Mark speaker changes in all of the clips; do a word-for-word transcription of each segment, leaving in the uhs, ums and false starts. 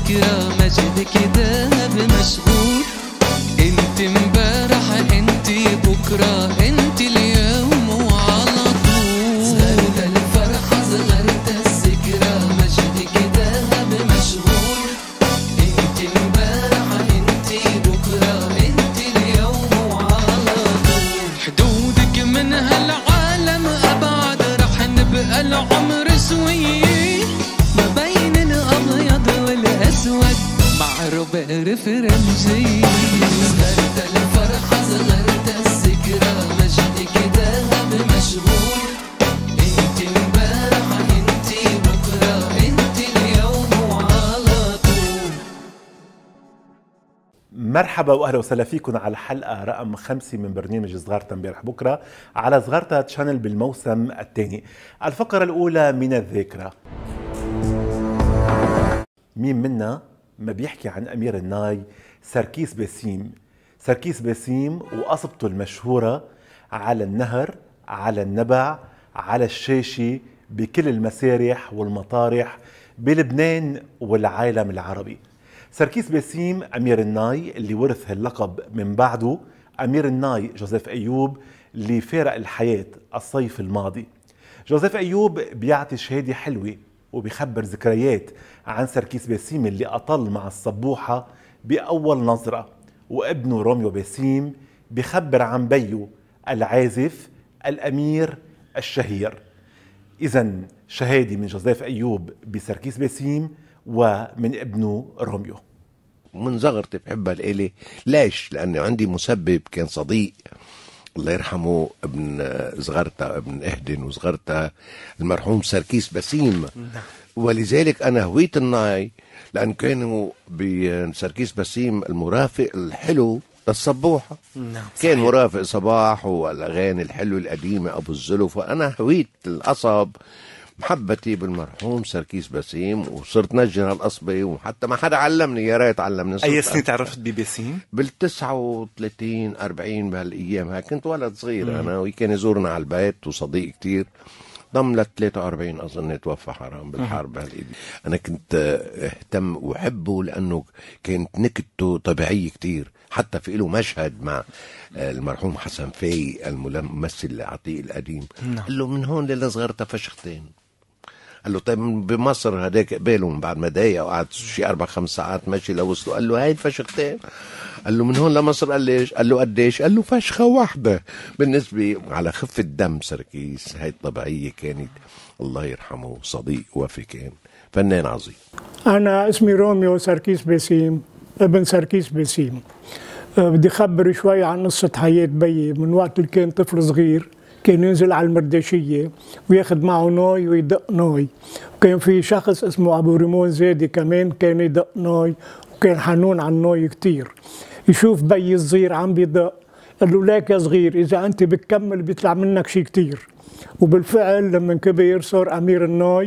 Speaker 1: الذكرى مجدك ذهب مشغول. انت امبارح انت بكرة انت اليوم وعلى طول. زغرت الفرحة زغرت الذكرى مجدك ذهب مشغول. انت امبارح انت بكرة انت اليوم وعلى طول. حدودك من هالعالم ابعد رح نبقى العمر سوية ما بين الابيض والاسود مع روبير فرنجي. زغرت الفرحة زغرت الذكرى مجدك ذهب مشغول. انت امبارح انت بكرة انت اليوم وعلى طول.
Speaker 2: مرحبا واهلا وسهلا فيكم على الحلقه رقم خمسة من برنامج صغارتا امبارح بكره على صغارتا تشانل بالموسم الثاني. الفقره الاولى من الذاكره. مين منا ما بيحكي عن امير الناي سركيس باسيم؟ سركيس باسيم وقصبته المشهوره على النهر، على النبع، على الشاشه، بكل المسارح والمطارح بلبنان والعالم العربي. سركيس باسيم أمير الناي اللي ورث هاللقب من بعده أمير الناي جوزيف أيوب اللي فارق الحياة الصيف الماضي. جوزيف أيوب بيعطي شهادة حلوة وبيخبر ذكريات عن سركيس باسيم اللي أطل مع الصبوحة بأول نظرة، وابنه روميو باسيم بيخبر عن بيو العازف الأمير الشهير. إذن شهادة من جوزيف أيوب بسركيس باسيم ومن ابنه روميو.
Speaker 3: من صغرتي بحبها لإلي. ليش؟ لأنه عندي مسبب كان صديق الله يرحمه ابن صغرتها ابن اهدن وصغرتها المرحوم سركيس باسيم. ولذلك أنا هويت الناي لأن كانوا بسركيس باسيم المرافق الحلو للصبوحة. كان مرافق صباح والأغاني الحلوة القديمة أبو الزلف. وأنا هويت القصب محبتي بالمرحوم سركيس باسيم وصرت نجر هالقصبة وحتى ما حدا علمني. يا ريت علمني.
Speaker 4: أي سنة تعرفت بباسيم؟
Speaker 3: بالتسعة وثلاثين أربعين بهالأيام هاي. كنت ولد صغير مم. أنا وكان يزورنا على البيت وصديق كتير. ضم ل ثلاثة وأربعين أظن توفى حرام بالحرب هالإيدي. أنا كنت اهتم وحبه لأنه كانت نكته طبيعية كتير. حتى في له مشهد مع المرحوم حسن في الممثل العتيق القديم. قال له من هون للصغرتها فشختين. قال له طيب بمصر هداك قبالهم بعد ما ضايق وقعد شي أربع خمس ساعات ماشي لوصلوا. قال له هاي فشختين. قال له من هون لمصر. قال ليش؟ قال له قديش؟ قال له فشخة واحدة. بالنسبة على خفة دم سركيس هاي الطبيعية كانت. الله يرحمه صديق وفي كان فنان عظيم.
Speaker 5: أنا اسمي روميو سركيس باسيم ابن سركيس باسيم. أه بدي أخبر شوي عن قصة حياة بيي. من وقت اللي كان طفل صغير كان ينزل على المردشية وياخد معه ناي ويدق ناي. وكان في شخص اسمه أبو ريمون زادي كمان كان يدق ناي وكان حنون على الناي كتير. يشوف بيي الصغير عم بيدق قال له ليك يا صغير إذا أنت بتكمل بيطلع منك شي كتير. وبالفعل لما كبر صار أمير الناي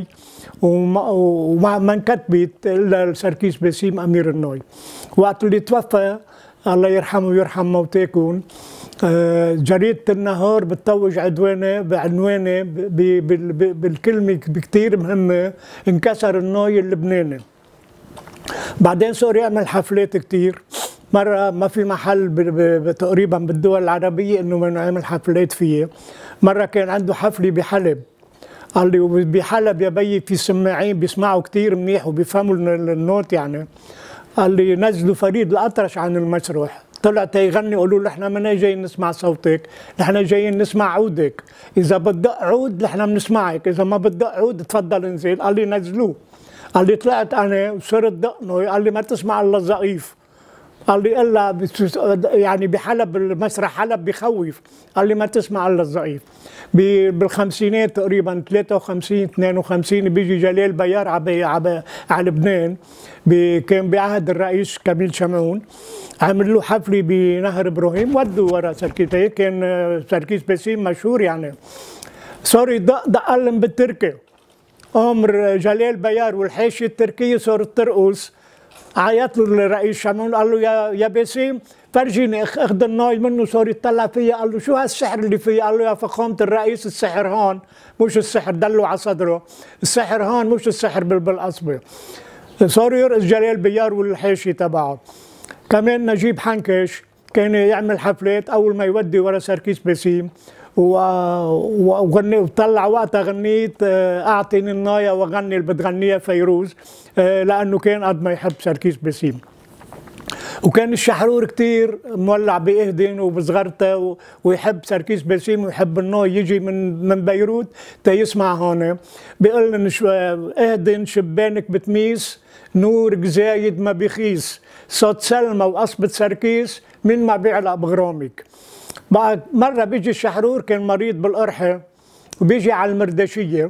Speaker 5: وما ما انكتبت إلا سركيس باسيم أمير الناي. وقت اللي توفى الله يرحمه ويرحم موتاكم جريدة النهار بتطوج عدوانه بعنوانه بالكلمة كتير مهمة انكسر الناي اللبناني. بعدين صار يعمل حفلات كتير. مرة ما في محل تقريبا بالدول العربية انه ما يعمل حفلات فيه. مرة كان عنده حفلة بحلب. قال لي بحلب يا بيي في سماعين بيسمعوا كتير منيح وبيفهموا النوت يعني. قال لي نزلوا فريد الأطرش عن المسرح. طلع تيغني قالوا له احنا منا جايين نسمع صوتك، نحن جايين نسمع عودك، اذا بدق عود نحن بنسمعك، اذا ما بدق عود تفضل انزل. قال لي نزلوه. قال لي طلعت انا وصرت دقنه. قال لي ما تسمع الا الضعيف. قال لي الا يعني بحلب المسرح حلب بخوف. قال لي ما تسمع الا الضعيف. بالخمسينات تقريبا ثلاثة وخمسين اثنين وخمسين بيجي جلال بيار على على لبنان. كان بعهد الرئيس كميل شمعون. عمل له حفله بنهر ابراهيم ودوا ورا سركيس. كان سركيس باسيم مشهور يعني. صار يدق دقلم بالتركي. امر جلال بيار والحاشيه التركيه صارت ترقص. عيط له الرئيس شمعون قال له يا يا باسيم فرجيني اخذ الناي منه. صار يطلع فيا قال له شو هالسحر اللي فيا؟ قال له يا فخامه الرئيس السحر هون مش السحر. دلوا على صدره السحر هون مش السحر بالقصبه. صاروا يرقص جلال بيار والحاشي تبعه. كمان نجيب حنكش كان يعمل حفلات اول ما يودي ورا سركيس باسيم، وغني وطلع وقتها غنيت اعطيني النايه وغني اللي بتغنيها فيروز، لانه كان قد ما يحب سركيس باسيم. وكان الشحرور كتير مولع بإهدن وبصغرته ويحب سركيس باسيم ويحب انه يجي من من بيروت تيسمع هون. بيقول لنا اهدن شبانك بتميس نورك زايد ما بيخيس، صوت سلمى وقصبة سركيس من ما بيعلق بغرامك. بعد مرة بيجي الشحرور كان مريض بالقرحة وبيجي على المردشية،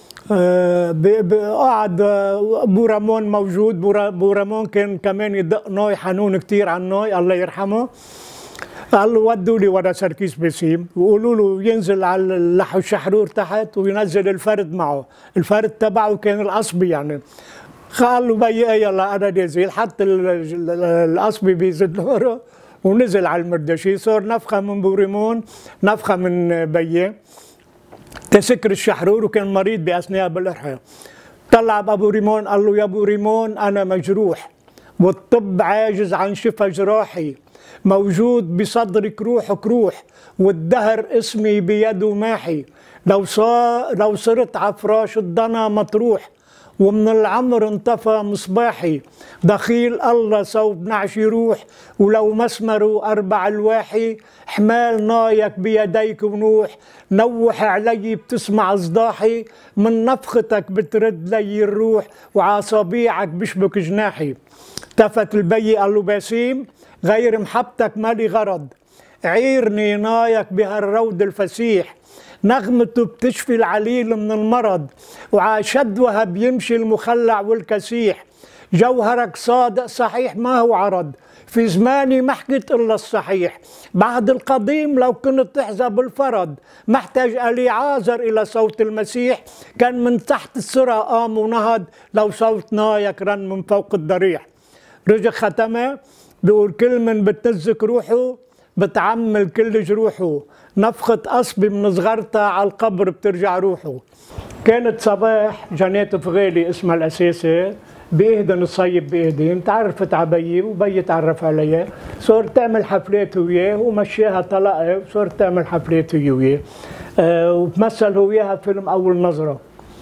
Speaker 5: قعد ابو رامون موجود. ابو رامون كان كمان يدق نوي حنون كتير على النوي الله يرحمه. قال له ودوا لي ورا سركيس باسيم وقولوا له ينزل على اللحو الشحرور تحت وينزل الفرد معه، الفرد تبعه كان القصبي يعني. قال له بي يلا انا نازل، حط القصبي بيزد ورا ونزل على المردشي. صار نفخه من بوريمون نفخه من بيه تسكر الشحرور وكان مريض باثناء بالقرحه. طلع بابو ريمون قال له يا ابو ريمون انا مجروح والطب عاجز عن شفا جراحي، موجود بصدرك روحك روح والدهر اسمي بيده ماحي، لو صار لو صرت على فراش الضنا مطروح ومن العمر انطفى مصباحي، دخيل الله صوب نعشي روح ولو مسمروا أربع الواحي، حمال نايك بيديك ونوح نوح علي بتسمع صداحي، من نفختك بترد لي الروح وعصابيعك بشبك جناحي. تفت البي قال له باسيم غير محبتك مالي غرض، عيرني نايك بهالرود الفسيح، نغمته بتشفي العليل من المرض وعاشدوها بيمشي المخلع والكسيح، جوهرك صادق صحيح ما هو عرض، في زماني ما حكيت الا الصحيح، بعد القديم لو كنت تحظى بالفرض، محتاج الي عازر الى صوت المسيح، كان من تحت السرى قام ونهض لو صوت نايك رن من فوق الضريح. رجع ختمه بيقول كل من بتنزك روحه بتعمل كل جروحه، نفخة قصبي من صغرتها على القبر بترجع روحه. كانت صباح جنات فغالي اسمها الأساسي بإهدن الصيب بإهدن، تعرفت على بيي وبيي تعرف عليا، صارت تعمل حفلات وياه ومشيها طلقة وصارت تعمل حفلات وياه. أه وتمثل هو وياها فيلم أول نظرة،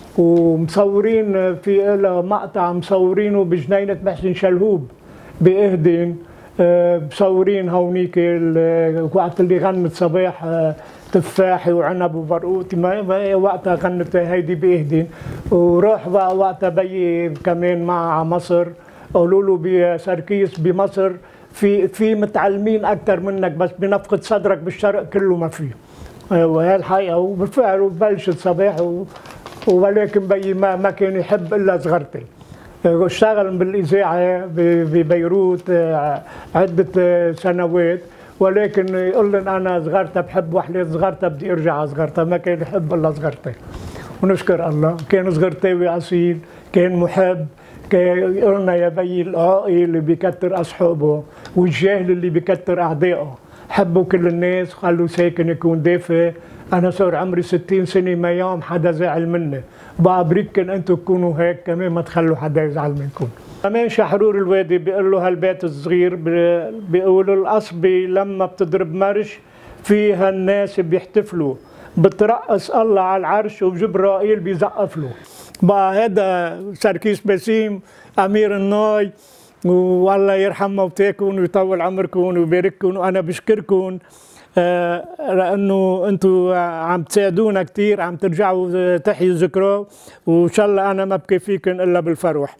Speaker 5: ومصورين في له مقطع مصورينه بجنينة محسن شلهوب بإهدن. مصورين هونيك وقت اللي غنت صباح تفاحي وعنب وبرقوتي وقتها غنت هيدي بإهدن. وروح بقى وقتها بيي كمان مع مصر قالوا له بسركيس بمصر في في متعلمين اكثر منك بس بنفقد صدرك بالشرق كله ما فيه. وهي الحقيقه وبالفعل بلشت صباح و... ولكن بيي ما ما كان يحب الا صغرتي. اشتغل بالاذاعه ببيروت عده سنوات، ولكن يقول لي انا صغرتها بحب وحلات صغرتها بدي ارجع على صغرتها، ما كان يحب الا صغرتي. ونشكر الله كان صغرتاوي اصيل، كان محب، كان يقول لنا يا بيي العاقي اللي بيكتر اصحابه والجاهل اللي بيكتر اعدائه، حبوا كل الناس خلوا ساكن يكون دافئ. انا صار عمري ستين سنه ما يوم حدا زعل مني، بقى بريكن انتم تكونوا هيك كمان ما تخلوا حدا يزعل منكم. كمان شحرور الوادي بيقول له هالبيت الصغير بيقولوا القصبي لما بتضرب مرش فيها الناس بيحتفلوا، بترقص الله على العرش وجبرائيل بيزقف له. بقى هذا سركيس باسيم امير الناي، والله يرحم موتاكم ويطول عمركم ويبارككم، وانا بشكركم آه لانه انتم عم تساعدونا كثير، عم ترجعوا تحيوا ذكرى، وان شاء الله انا ما بكي فيكم الا بالفرح.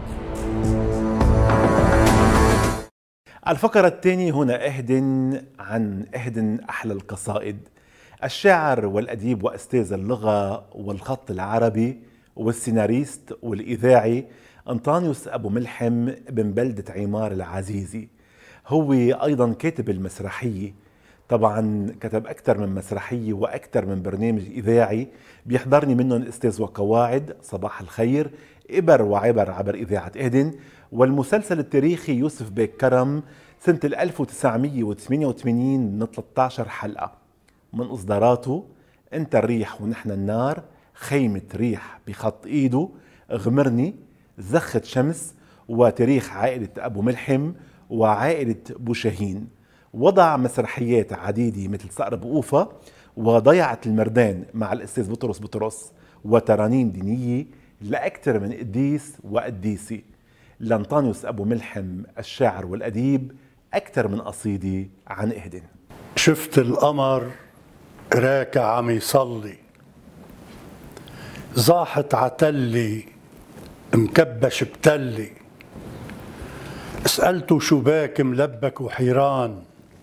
Speaker 2: الفقرة الثانية هنا اهدن عن اهدن احلى القصائد. الشاعر والاديب واستاذ اللغة والخط العربي والسيناريست والاذاعي أنطونيوس أبو ملحم بن بلدة عمار العزيزي، هو أيضا كاتب المسرحية، طبعا كتب أكثر من مسرحية وأكثر من برنامج إذاعي بيحضرني منهم أستاذ وقواعد، صباح الخير، إبر وعبر عبر إذاعة إهدن، والمسلسل التاريخي يوسف بيك كرم سنة ألف وتسعمية وثمانية وثمانين من ثلاثة عشر حلقة. من إصداراته أنت الريح ونحن النار، خيمة ريح بخط إيده، غمرني، زخة شمس وتاريخ عائلة أبو ملحم وعائلة بوشاهين. وضع مسرحيات عديدة مثل صقر بقوفة وضيعة المردان مع الأستاذ بطرس بطرس وترانيم دينية لأكثر من قديس وقديسي. لأنطونيوس أبو ملحم الشاعر والأديب أكثر من قصيدة عن إهدن.
Speaker 4: شفت القمر راكع عم يصلي، زاحت عتلي مكبش بتلي، سألته شو باك ملبك وحيران،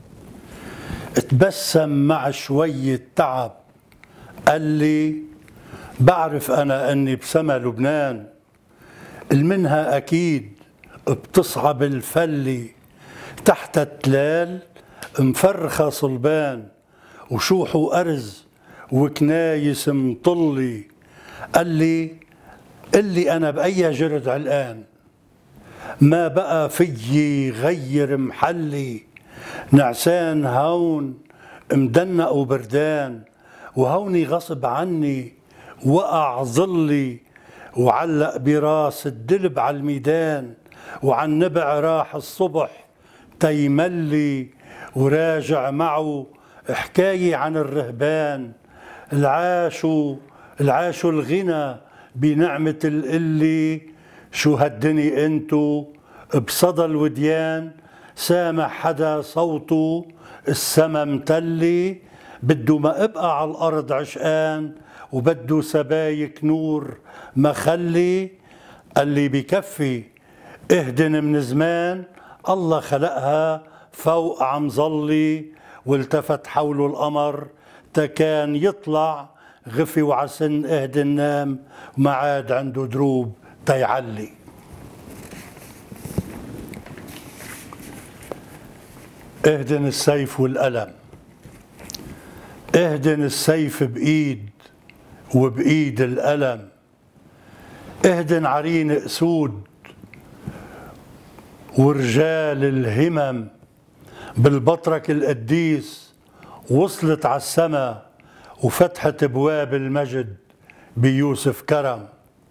Speaker 4: تبسم مع شوية تعب قال لي بعرف أنا أني بسما لبنان المنها أكيد بتصعب الفلي، تحت التلال مفرخة صلبان وشوح وأرز وكنايس مطلي، قال لي قلي أنا بأي جرد علقان ما بقى فيي غير محلي، نعسان هون مدنق وبردان وهوني غصب عني وقع ظلي، وعلق براس الدلب على الميدان وعن نبع راح الصبح تيملي، وراجع معه حكاية عن الرهبان العاشوا العاشوا الغنى بنعمة القلي، شو هالدني انتو بصدى الوديان سامع حدا صوته السما متلي، بده ما ابقى على الارض عشقان وبده سبايك نور مخلي، قال لي بكفي اهدن من زمان الله خلقها فوق عم ظلي، والتفت حوله القمر تكان يطلع غفي وعسن اهدن نام ما عاد عنده دروب تيعلي. اهدن السيف والقلم، اهدن السيف بإيد وبإيد القلم، اهدن عرين أسود ورجال الهمم، بالبطرك القديس وصلت على السما وفتحت ابواب المجد بيوسف كرم،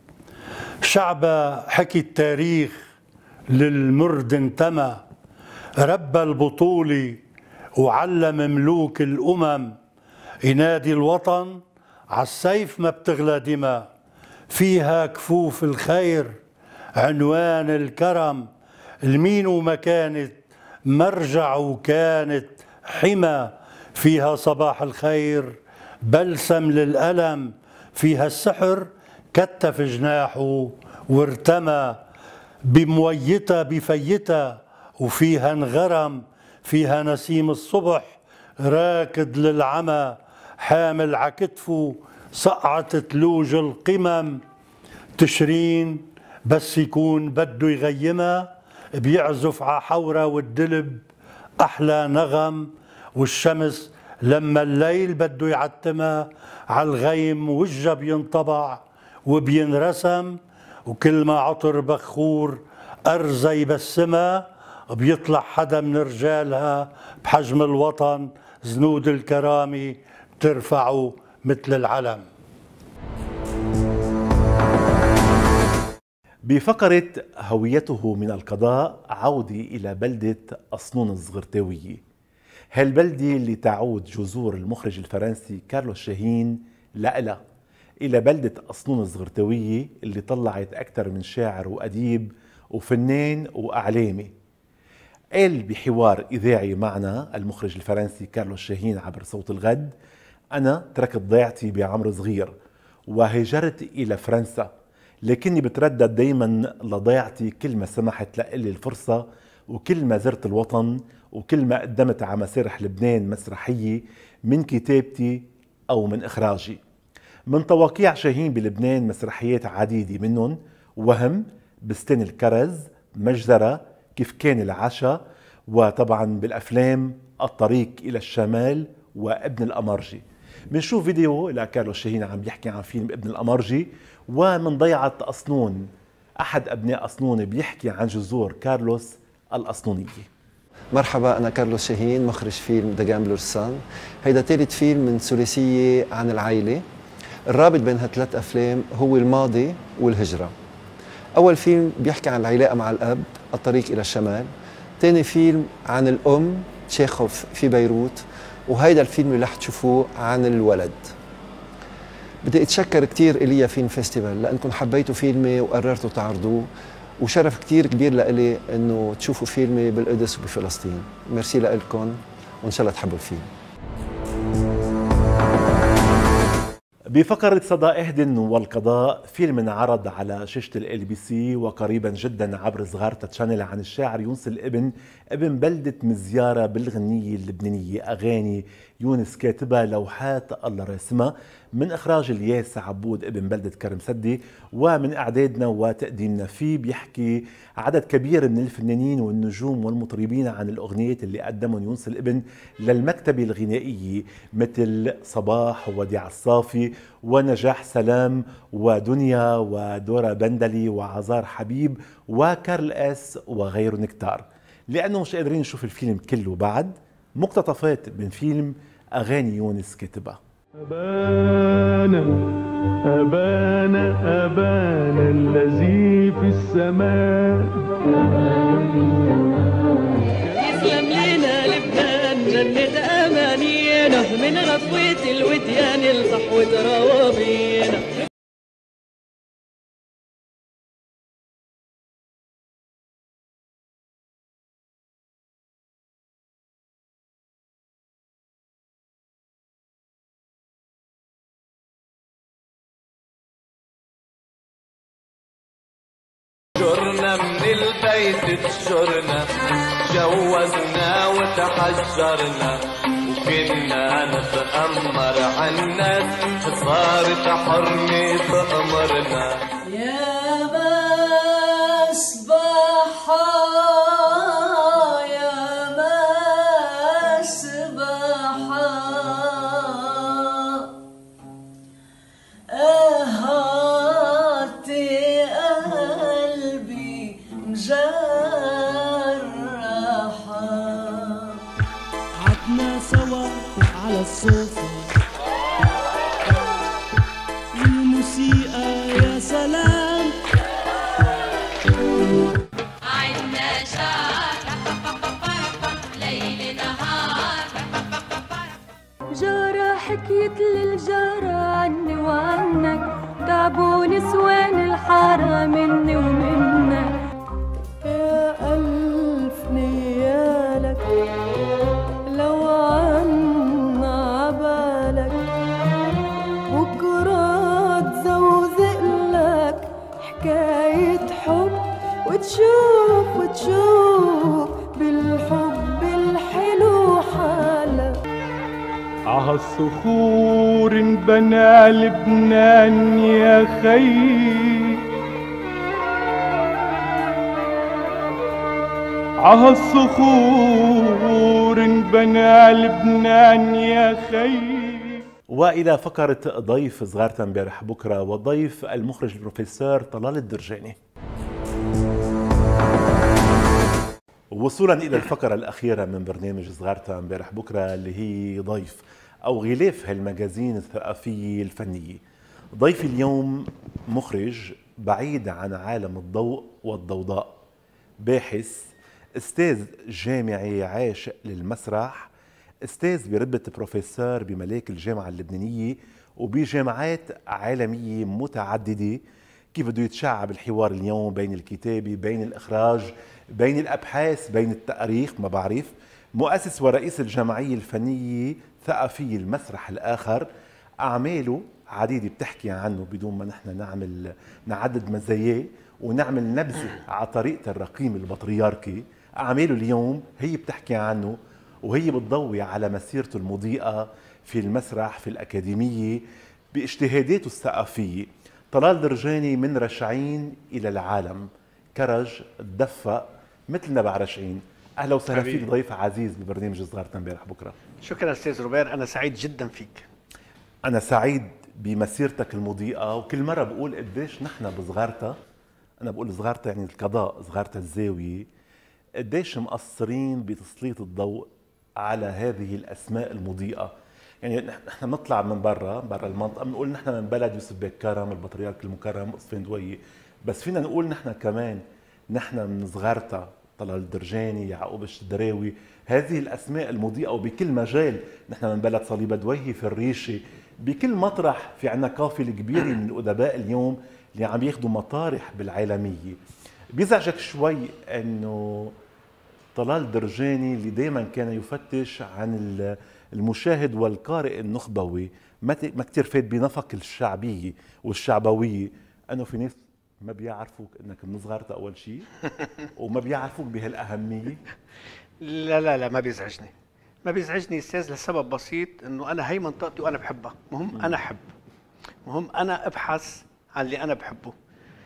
Speaker 4: شعبة حكي التاريخ للمرد انتمى، ربى البطولي وعلم ملوك الامم، ينادي الوطن عالسيف ما بتغلى دماء، فيها كفوف الخير عنوان الكرم، المين وما كانت مرجع وكانت حمى، فيها صباح الخير بلسم للألم، فيها السحر كتف جناحه وارتمى، بمويتها بفيتها وفيها انغرم، فيها نسيم الصبح راكد للعمى، حامل عكتفه صقعة تلوج القمم، تشرين بس يكون بده يغيمها بيعزف ع حورة والدلب أحلى نغم، والشمس لما الليل بده يعتمها عالغيم وجه بينطبع وبينرسم، وكل ما عطر بخور أرزة يبسمها بيطلع حدا من رجالها بحجم الوطن، زنود الكرامة بترفعه مثل العلم.
Speaker 2: بفقرة هويته من القضاء عودي إلى بلدة أصنون الزغرتاوية، هالبلدة اللي تعود جذور المخرج الفرنسي كارلوس شاهين لإلها، إلى بلدة أصنون الزغرتاوية اللي طلعت أكثر من شاعر وأديب وفنان وأعلامي. قال بحوار إذاعي معنا المخرج الفرنسي كارلوس شاهين عبر صوت الغد: أنا تركت ضيعتي بعمر صغير وهاجرت إلى فرنسا، لكني بتردد دايما لضيعتي كل ما سمحت لإلي الفرصة، وكل ما زرت الوطن، وكل ما قدمت على مسارح لبنان مسرحية من كتابتي أو من إخراجي. من تواقيع شاهين بلبنان مسرحيات عديدة، منهم وهم، بستان الكرز، مجزرة، كيف كان العشاء، وطبعا بالأفلام الطريق إلى الشمال وابن الأمرجي. بنشوف فيديو لكارلوس شاهين عم بيحكي عن فيلم ابن الأمرجي، ومن ضيعة أصنون أحد أبناء أصنون بيحكي عن جذور كارلوس الأصنونية.
Speaker 6: مرحبا، أنا كارلوس شاهين مخرج فيلم ذا جامبلر سان. هيدا ثالث فيلم من ثلاثية عن العائلة. الرابط بين هالثلاث أفلام هو الماضي والهجرة. أول فيلم بيحكي عن العلاقة مع الأب، الطريق إلى الشمال. ثاني فيلم عن الأم، تشيخوف في بيروت. وهيدا الفيلم اللي رح تشوفوه عن الولد. بدي اتشكر كثير إيليا فيلم فيستيفال لأنكم حبيتوا فيلمي وقررتوا تعرضوه، وشرف كثير كبير لإلي إنه تشوفوا فيلمي بالقدس وبفلسطين. ميرسي لكم وإن شاء الله تحبوا الفيلم.
Speaker 2: بفقرة صدى إهدن والقضاء، فيلم انعرض على شاشة ال بي سي وقريبا جدا عبر صغارتا تشانل عن الشاعر يونس الابن ابن بلدة مزيارة بالغنية اللبنانية. أغاني يونس كاتبها، لوحات الله راسمها، من إخراج الياس عبود ابن بلدة كرم سدي ومن إعدادنا وتقديمنا. فيه بيحكي عدد كبير من الفنانين والنجوم والمطربين عن الأغنيات اللي قدمهم يونس الابن للمكتبة الغنائية، مثل صباح ووديع الصافي ونجاح سلام ودنيا ودورا بندلي وعزار حبيب وكارل اس وغيرهم كتار. لأنه مش قادرين نشوف الفيلم كله بعد، مقتطفات من فيلم أغاني يونس كاتبها.
Speaker 7: أبانا أبانا أبانا الذي في السماء،
Speaker 8: يسلم لنا لبنان جنة أمانينا، من غفوة الوديان لصحوة روابينا.
Speaker 1: جرنا من البيت تجرنا، جوزنا وتحجرنا، وكنا نتأمر عالناس، صارت حرمة أمرنا.
Speaker 8: يا مسبحة يا مسبحة أهاتي قلبي مجرحة. عدنا سوا على الصوفة والموسيقى يا سلام، عنا شعر ليل نهار.
Speaker 9: جارة حكيت للجارة عني وعنك، تعبوا نسوان الحارة مني ومنك.
Speaker 8: يا ألف نيالك لو عنا عبالك، بكرة تزوزق لك حكاية حب، وتشوف وتشوف بالحب الحلو حالك.
Speaker 7: عالصخور انبنى لبنان يا خي، عالصخور انبنى لبنان يا خي.
Speaker 2: وإلى فقرة ضيف صغارتا امبارح بكرة، والضيف المخرج البروفيسور طلال الدرجاني. وصولا إلى الفقرة الأخيرة من برنامج صغارتا امبارح بكرة، اللي هي ضيف أو غلاف هالمجازين الثقافية الفنية. ضيفي اليوم مخرج بعيد عن عالم الضوء والضوضاء، باحث، استاذ جامعي عاشق للمسرح، استاذ برتبة بروفيسور بملاك الجامعة اللبنانية وبجامعات عالمية متعددة. كيف بده يتشعب الحوار اليوم بين الكتابة، بين الإخراج، بين الأبحاث، بين التاريخ، ما بعرف. مؤسس ورئيس الجمعية الفنية ثقافية المسرح الآخر. أعماله عديدة بتحكي عنه بدون ما نحن نعمل نعدد مزاياه ونعمل نبذة على طريقة الرقيم البطريركي. أعماله اليوم هي بتحكي عنه، وهي بتضوي على مسيرته المضيئة في المسرح، في الأكاديمية، باجتهاداته الثقافية. طلال درجاني من رشعين إلى العالم، كرج تدفق مثل نبع رشعين. أهلا وسهلا فيك ضيف عزيز ببرنامج صغارتا امبارح بكرة.
Speaker 10: شكرا أستاذ روبير، أنا سعيد جدا فيك.
Speaker 2: أنا سعيد بمسيرتك المضيئة، وكل مرة بقول قديش نحن بصغارتا، أنا بقول صغارتا يعني القضاء، صغارتا الزاوية، قديش مقصرين بتسليط الضوء على هذه الأسماء المضيئة. يعني نحن بنطلع من برا برا المنطقة بنقول نحن من بلد يوسف بيك كرم، البطريرك المكرم، قصفين دوية، بس فينا نقول نحن كمان نحن من صغارتا طلال الدرجاني، يعقوب الشدراوي، هذه الاسماء المضيئه وبكل مجال. نحن من بلد صليب دويهي في الريشه، بكل مطرح في عنا قافله كبيره من الادباء اليوم اللي عم ياخذوا مطارح بالعالميه. بيزعجك شوي انه طلال درجاني اللي دائما كان يفتش عن المشاهد والقارئ النخبوي ما كثير فات بنفق الشعبيه والشعبويه، انه في ناس ما بيعرفوك انك من صغارته اول شيء وما بيعرفوك بهالاهميه؟
Speaker 10: لا لا لا ما بيزعجني، ما بيزعجني استاذ لسبب بسيط، انه انا هي منطقتي وانا بحبها، مهم انا احب، مهم انا ابحث عن اللي انا بحبه،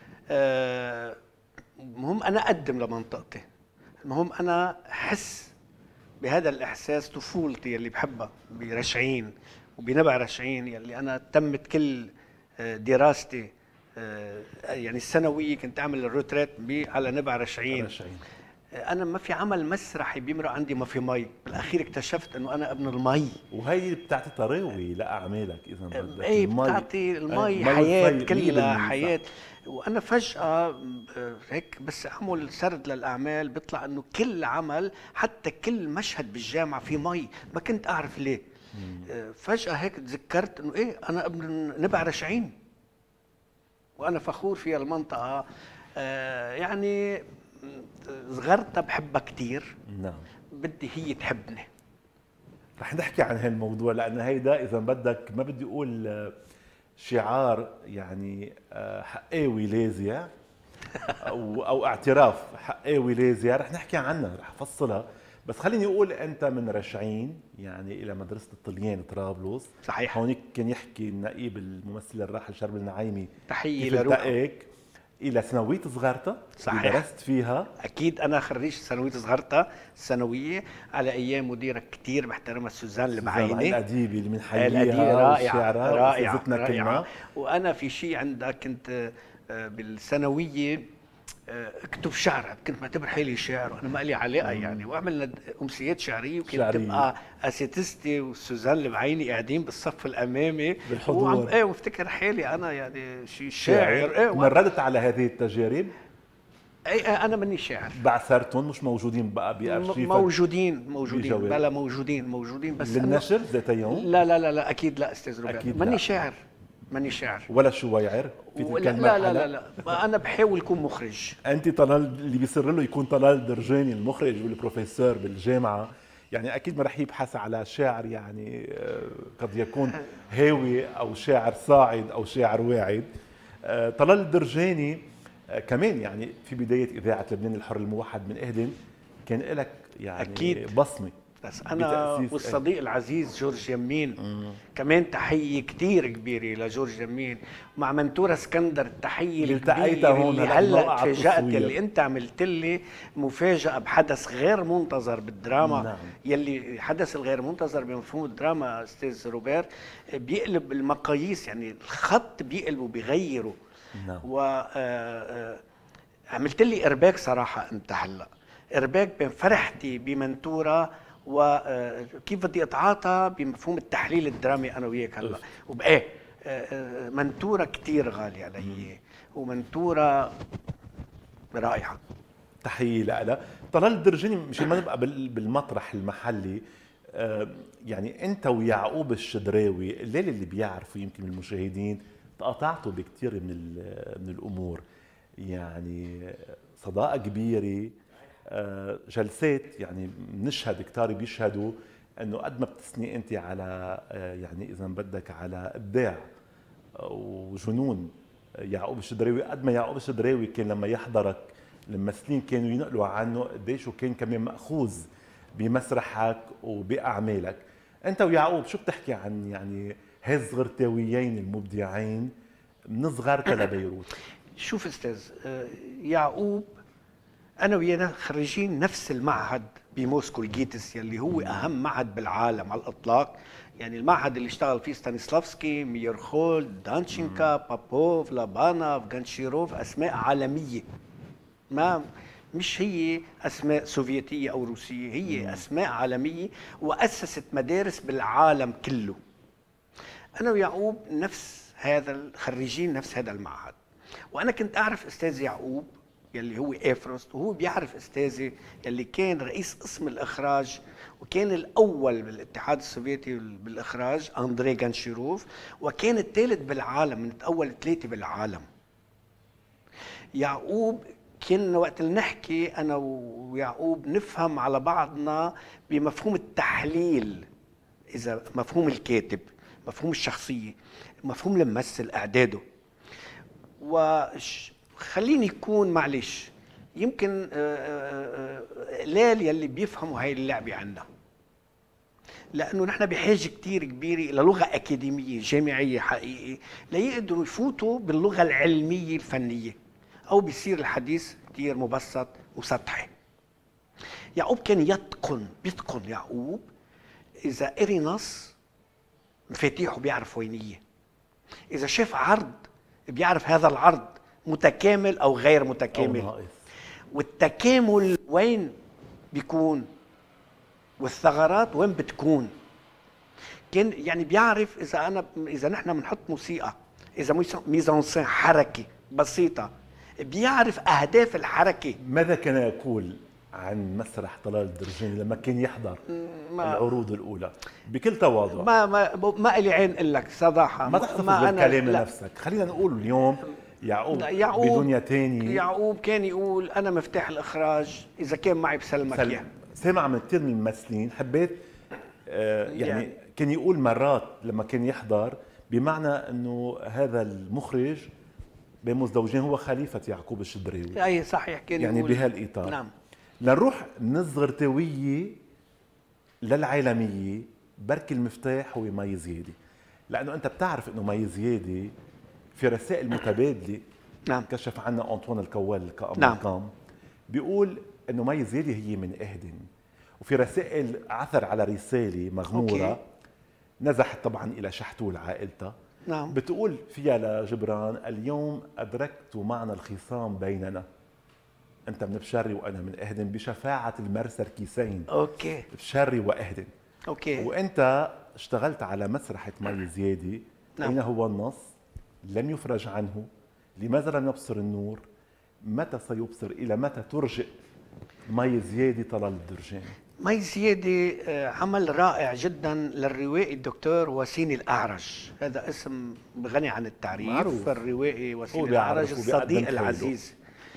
Speaker 10: أه مهم انا اقدم لمنطقتي، المهم انا احس بهذا الاحساس. طفولتي اللي بحبها برشعين وبنبع رشعين، يلي انا تمت كل دراستي يعني السنويه كنت اعمل الروتريت على نبع رشعين. رشعين انا ما في عمل مسرحي بيمرق عندي ما في مي، بالاخير اكتشفت انه انا ابن المي،
Speaker 2: وهي بتعطي تراوي لاعمالك. اذا بدك
Speaker 10: ايه بتعطي المي حياه كلها حياه. وانا فجاه هيك بس اعمل سرد للاعمال بيطلع انه كل عمل حتى كل مشهد بالجامعه في مي، ما كنت اعرف ليه. مم. فجاه هيك تذكرت انه ايه انا ابن نبع رشعين وانا فخور في المنطقه. آه يعني صغرتها بحبها كثير. نعم بدي هي تحبني.
Speaker 2: رح نحكي عن هالموضوع لأن هيدا إذا بدك ما بدي أقول شعار يعني حقاوي لازية أو أو اعتراف حقاوي لازية، رح نحكي عنها، رح أفصلها. بس خليني أقول أنت من رشعين يعني إلى مدرسة الطليان طرابلس.
Speaker 10: صحيح.
Speaker 2: هونيك كان يحكي النقيب الممثل الراحل شرب النعيمي
Speaker 10: تحية لروحه
Speaker 2: إلى ثانوية صغارتا.
Speaker 10: صحيح.
Speaker 2: درست فيها.
Speaker 10: أكيد أنا خريج ثانوية صغارتا الثانوية على أيام مديرة كتير بحترمها سوزان المعايني
Speaker 2: الأديبة اللي بنحييها.
Speaker 10: الأديبة رائعة رائعة,
Speaker 2: رائعة.
Speaker 10: وأنا في شيء عندك كنت بالثانوية اكتب شعر، كنت معتبر حالي شاعر وانا ما لي علاقه يعني، واعمل امسيات شعريه وكنت تبقى اساتذتي وسوزان المعايني قاعدين بالصف الامامي
Speaker 2: بالحضور
Speaker 10: وعم ايه وافتكر حالي انا يعني شيء شاعر. ايه
Speaker 2: مررت على هذه التجارب؟
Speaker 10: اي انا ماني شاعر.
Speaker 2: بعثرتهم مش موجودين بقى بارشيفك؟
Speaker 10: موجودين موجودين بلا موجودين موجودين بس
Speaker 2: للنشر ذاتيهم؟
Speaker 10: لا لا لا لا اكيد لا استاذ روبير، ماني شاعر ماني شاعر
Speaker 2: ولا شوايعر في تلك
Speaker 10: لا, لا لا لا لا انا بحاول اكون مخرج.
Speaker 2: انت طلال اللي بيصير له يكون طلال درجاني المخرج والبروفيسور بالجامعه، يعني اكيد ما رح يبحث على شاعر يعني قد يكون هاوي او شاعر صاعد او شاعر واعد. طلال الدرجاني كمان يعني في بدايه اذاعه لبنان الحر الموحد من اهدن كان لك يعني
Speaker 10: أكيد.
Speaker 2: بصمه.
Speaker 10: بس انا والصديق العزيز جورج يمين مم. كمان تحيه كثير كبيره لجورج يمين، مع منتوره اسكندر التحيه الكبيره اللي هلا تفاجات اللي انت عملت لي مفاجاه بحدث غير منتظر بالدراما. نعم. يلي حدث الغير منتظر بمفهوم الدراما استاذ روبير بيقلب المقاييس، يعني الخط بيقلب وبيغيره. نعم. و عملت لي ارباك صراحه انت هلا ارباك بين فرحتي بمنتوره وكيف بدي اتعاطى بمفهوم التحليل الدرامي انا وياك هلا. وبايه منتوره كثير غاليه علي ومنتوره رائعه.
Speaker 2: تحيه لها. طلال الدرجاني مشان ما نبقى بالمطرح المحلي، يعني انت ويعقوب الشدراوي الليله اللي بيعرفوا يمكن المشاهدين تقاطعتوا بكثير من من الامور، يعني صداقه كبيره، جلسات يعني بنشهد كتار بيشهدوا انه قد ما بتثني انت على يعني اذا بدك على ابداع وجنون يعقوب الشدراوي، قد ما يعقوب الشدراوي كان لما يحضرك الممثلين كانوا ينقلوا عنه قديش وكان كمان ماخوذ بمسرحك وباعمالك. انت ويعقوب شو بتحكي عن يعني هالصغرتاويين المبدعين من صغارته لبيروت؟
Speaker 10: شوف استاذ يعقوب أنا وياه خريجين نفس المعهد بموسكو الجيتس يلي هو أهم معهد بالعالم على الإطلاق، يعني المعهد اللي اشتغل فيه ستانيسلافسكي، ميرخولد، دانشينكا، بابوف، لابانوف، غانشيروف، أسماء عالمية، ما مش هي أسماء سوفيتية أو روسية، هي أسماء عالمية وأسست مدارس بالعالم كله. أنا ويعقوب نفس هذا خريجين نفس هذا المعهد. وانا كنت اعرف استاذ يعقوب يلي هو افرست، وهو بيعرف استاذي يلي كان رئيس قسم الاخراج وكان الاول بالاتحاد السوفيتي بالاخراج اندري غانشيروف، وكان الثالث بالعالم من اول ثلاثه بالعالم. يعقوب كان وقت اللي نحكي انا ويعقوب نفهم على بعضنا بمفهوم التحليل، اذا مفهوم الكاتب، مفهوم الشخصيه، مفهوم الممثل اعداده. وخليني يكون معلش يمكن قلال يلي بيفهموا هاي اللعبه عنا، لانه نحن بحاجه كثير كبيره الى لغه اكاديميه جامعيه حقيقي ليقدروا يفوتوا باللغه العلميه الفنيه، او بيصير الحديث كثير مبسط وسطحي. يعقوب كان يتقن بيتقن يعقوب اذا قري نص مفاتيحه بيعرف وينيه، اذا شاف عرض بيعرف هذا العرض متكامل او غير متكامل، أو والتكامل وين بيكون والثغرات وين بتكون. كان يعني بيعرف اذا انا اذا نحن بنحط موسيقى، اذا ميزانسين حركه بسيطه، بيعرف اهداف الحركه.
Speaker 2: ماذا كان يقول عن مسرح طلال الدرجاني لما كان يحضر العروض الاولى بكل تواضع؟
Speaker 10: ما ما ما لي عين اقول لك صراحه،
Speaker 2: ما تحتفظ بالكلام لنفسك. خلينا نقول اليوم يعقوب, يعقوب بدنيا ثانيه.
Speaker 10: يعقوب كان يقول انا مفتاح الاخراج، اذا كان معي بسلمك اياه.
Speaker 2: سامع من كثير من الممثلين، حبيت آه يعني, يعني كان يقول مرات لما كان يحضر بمعنى انه هذا المخرج بين مزدوجين هو خليفه يعقوب الشدراوي.
Speaker 10: اي صحيح كان
Speaker 2: يعني
Speaker 10: يقول
Speaker 2: بهالاطار.
Speaker 10: نعم.
Speaker 2: لنروح من الصغرتاويه للعالميه، بركي المفتاح هو مي زيادي، لانه انت بتعرف انه مي زيادي في رسائل متبادله
Speaker 10: نعم
Speaker 2: كشف عنها انطوان الكوال كأم
Speaker 10: نعم
Speaker 2: القام، بيقول انه مي زيادي هي من اهدن، وفي رسائل عثر على رساله مغموره أوكي. نزحت طبعا الى شحتول عائلتها.
Speaker 10: نعم.
Speaker 2: بتقول فيها لجبران اليوم ادركت معنى الخصام بيننا، انت من بشري وانا من اهدن بشفاعه المرسر كيسين.
Speaker 10: اوكي.
Speaker 2: بشري واهدن.
Speaker 10: اوكي.
Speaker 2: وانت اشتغلت على مسرحه مي زيادي. نعم. اين هو النص؟ لم يفرج عنه، لماذا لم يبصر النور؟ متى سيبصر؟ الى متى ترجئ مي زيادي طلال الدرجاني؟
Speaker 10: مي زيادي عمل رائع جدا للروائي الدكتور وسيم الأعرج، هذا اسم غني عن التعريف. معروف. الروائي وسيم الأعرج الصديق العزيز.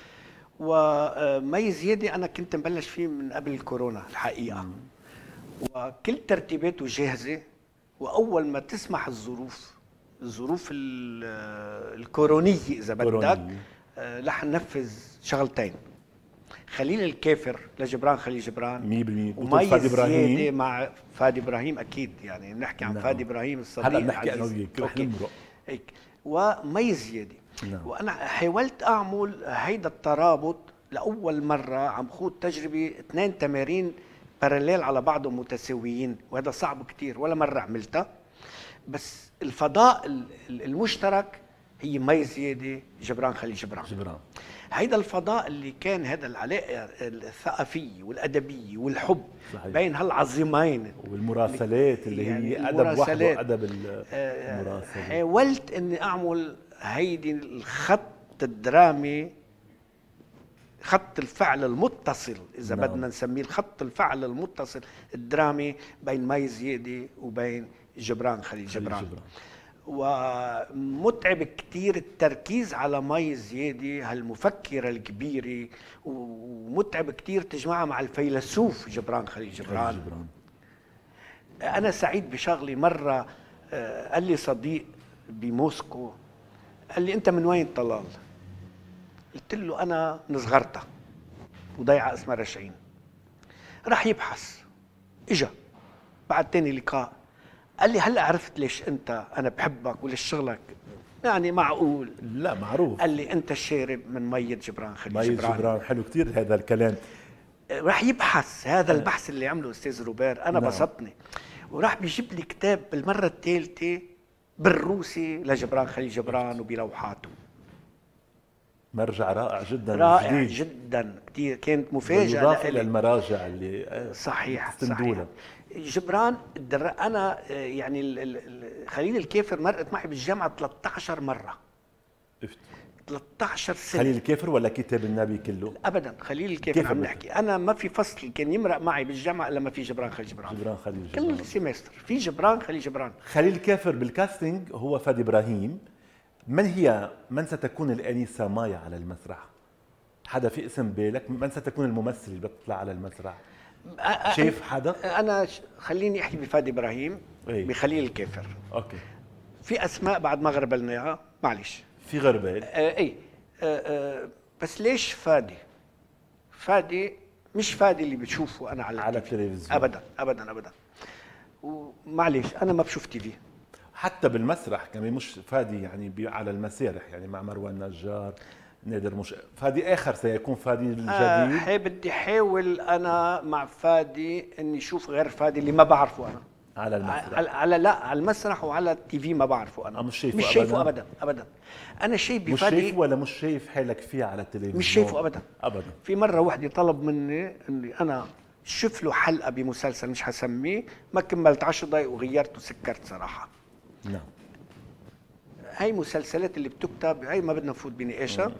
Speaker 10: ومي زيادي أنا كنت مبلش فيه من قبل الكورونا الحقيقة. مم. وكل ترتيباته جاهزة، وأول ما تسمح الظروف الظروف الكورونية إذا بدك رح ننفذ شغلتين: خليل الكافر لجبران خليل جبران
Speaker 2: مية بالمية،
Speaker 10: ومي زيادي مع فادي ابراهيم. اكيد يعني بنحكي عن نعم. فادي ابراهيم الصديق
Speaker 2: هلا بنحكي انا وياك رح نمرق
Speaker 10: هيك. ومي زيادي نعم. وانا حاولت اعمل هيدا الترابط لاول مره، عم خوض تجربه اثنين تمارين باراليل على بعضهم متساويين، وهذا صعب كتير ولا مره عملتها. بس الفضاء المشترك هي مي زيادي جبران خليل جبران.
Speaker 2: جبران
Speaker 10: هيدا الفضاء اللي كان هذا العلاقه الثقافيه والادبيه والحب صحيح. بين هالعظيمين
Speaker 2: والمراسلات اللي, اللي هي يعني ادب وحده ادب المراسلات.
Speaker 10: حاولت اني اعمل هيدي الخط الدرامي، خط الفعل المتصل اذا نعم. بدنا نسميه الخط الفعل المتصل الدرامي بين مي زيادي وبين جبران خليل جبران, جبران. ومتعب كتير التركيز على مي زيادي هالمفكرة الكبيرة، ومتعب كتير تجمعها مع الفيلسوف جبران خليل جبران. جبران. أنا سعيد بشغلي. مرة قال لي صديق بموسكو، قال لي أنت من وين طلال؟ قلت له أنا من صغرتها وضيعة اسمها رشعين. راح يبحث، إجا بعد تاني لقاء قال لي هلا عرفت ليش انت انا بحبك وليش شغلك يعني معقول.
Speaker 2: لا معروف.
Speaker 10: قال لي انت الشارب من مية جبران خليل
Speaker 2: مية
Speaker 10: جبران.
Speaker 2: جبران حلو كتير هذا الكلام.
Speaker 10: راح يبحث هذا البحث اللي عمله استاذ روبير، انا نعم. بسطني. وراح بيجيب لي كتاب بالمره الثالثه بالروسي لجبران خليل جبران وبلوحاته.
Speaker 2: مرجع رائع جدا،
Speaker 10: رائع جديد. جدا كثير، كانت مفاجاه.
Speaker 2: بالإضافة إلى المراجع اللي
Speaker 10: صحيح صحيح. جبران انا يعني خليل الكافر مرقت معي بالجامعه ثلاثة عشر مره. ثلاثة عشر سنة.
Speaker 2: خليل الكافر ولا كتاب النبي كله؟
Speaker 10: ابدا خليل الكافر عم نحكي. انا ما في فصل كان يمرق معي بالجامعه الا ما في جبران خليل جبران.
Speaker 2: جبران خليل جبران
Speaker 10: كل سيمستر في جبران خليل جبران.
Speaker 2: خليل الكافر بالكاستنج هو فادي ابراهيم. من هي من ستكون الانسه مايا على المسرح؟ حدا في اسم بالك؟ من ستكون الممثل اللي بتطلع على المسرح؟ شايف حدا؟
Speaker 10: انا خليني احكي بفادي ابراهيم.
Speaker 2: ايه؟
Speaker 10: بخليل الكافر.
Speaker 2: اوكي.
Speaker 10: في اسماء بعد ما غربلناها معلش.
Speaker 2: في غربال.
Speaker 10: آه اي آه آه بس ليش فادي؟ فادي مش فادي اللي بتشوفه انا على
Speaker 2: على التلفزيون.
Speaker 10: ابدا ابدا ابدا. ومعلش انا ما بشوف تي في.
Speaker 2: حتى بالمسرح كمان مش فادي يعني على المسارح يعني مع مروان نجار نادر مش فادي اخر سيكون فادي الجديد.
Speaker 10: آه هي بدي حاول انا مع فادي اني اشوف غير فادي اللي ما بعرفه انا
Speaker 2: على المسرح.
Speaker 10: على, على لا على المسرح وعلى التي في ما بعرفه انا.
Speaker 2: مش شايفه
Speaker 10: مش
Speaker 2: أبداً.
Speaker 10: شايفه ابدا ابدا. انا شايف بفادي.
Speaker 2: مش شايفه ولا مش شايف حالك فيه على التلفزيون؟
Speaker 10: مش شايفه ابدا
Speaker 2: ابدا.
Speaker 10: في مره وحده طلب مني اني انا شوف له حلقه بمسلسل مش حسميه، ما كملت عشر دقائق وغيرت وسكرت صراحه.
Speaker 2: نعم.
Speaker 10: هاي مسلسلات اللي بتكتب هاي ما بدنا نفوت بنقاشها.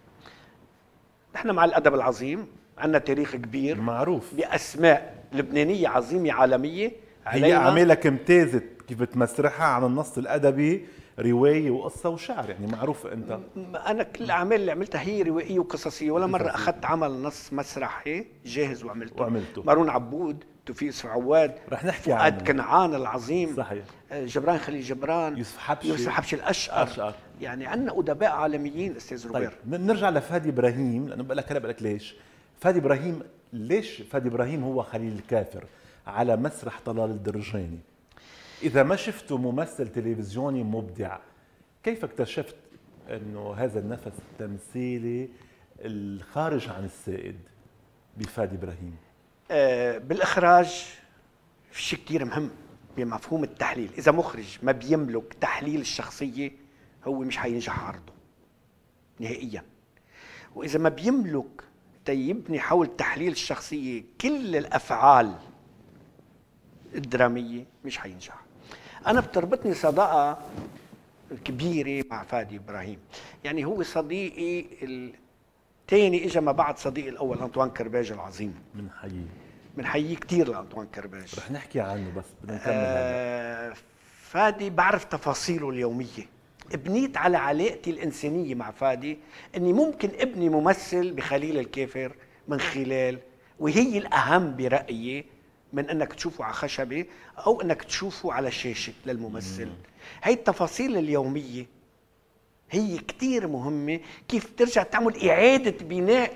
Speaker 10: نحن مع الادب العظيم عندنا تاريخ كبير
Speaker 2: معروف
Speaker 10: باسماء لبنانيه عظيمه عالميه.
Speaker 2: هي اعمالك امتازت كيف بتمسرحها عن النص الادبي، روايه وقصه وشعر، يعني معروف انت.
Speaker 10: انا كل الاعمال اللي عملتها هي روائيه وقصصيه، ولا مره اخذت عمل نص مسرحي جاهز وعملته.
Speaker 2: وعملته
Speaker 10: مارون عبود، توفيق عواد،
Speaker 2: رح نحكي عنه،
Speaker 10: فؤاد كنعان العظيم،
Speaker 2: صحيح،
Speaker 10: جبران خليل جبران،
Speaker 2: يوسف حبشي،
Speaker 10: يوسف حبشي الاشقر.
Speaker 2: أشقر.
Speaker 10: يعني عندنا ادباء عالميين استاذ روبير.
Speaker 2: طيب نرجع لفادي ابراهيم، لانه بقول لك هلا بقول لك ليش فادي ابراهيم ليش فادي ابراهيم هو خليل الكافر على مسرح طلال الدرجاني؟ اذا ما شفته ممثل تلفزيوني مبدع، كيف اكتشفت انه هذا النفس التمثيلي الخارج عن السائد بفادي ابراهيم؟
Speaker 10: آه بالاخراج في شيء كثير مهم بمفهوم التحليل. اذا مخرج ما بيملك تحليل الشخصيه هو مش حينجح عرضه نهائيا. واذا ما بيملك تيبني حول تحليل الشخصيه كل الافعال الدراميه مش حينجح. انا بتربطني صداقه كبيره مع فادي ابراهيم، يعني هو صديقي الثاني، اجى ما بعد صديقي الاول انطوان كرباج العظيم.
Speaker 2: بنحييه
Speaker 10: بنحييه كثير لانطوان كرباج،
Speaker 2: رح نحكي عنه بس بدنا نكمل.
Speaker 10: آه فادي بعرف تفاصيله اليوميه، بنيت على علاقتي الانسانيه مع فادي اني ممكن ابني ممثل بخليل الكافر من خلال، وهي الاهم برايي من انك تشوفه على خشبه او انك تشوفه على شاشه للممثل. هي التفاصيل اليوميه هي كثير مهمه، كيف ترجع تعمل اعاده بناء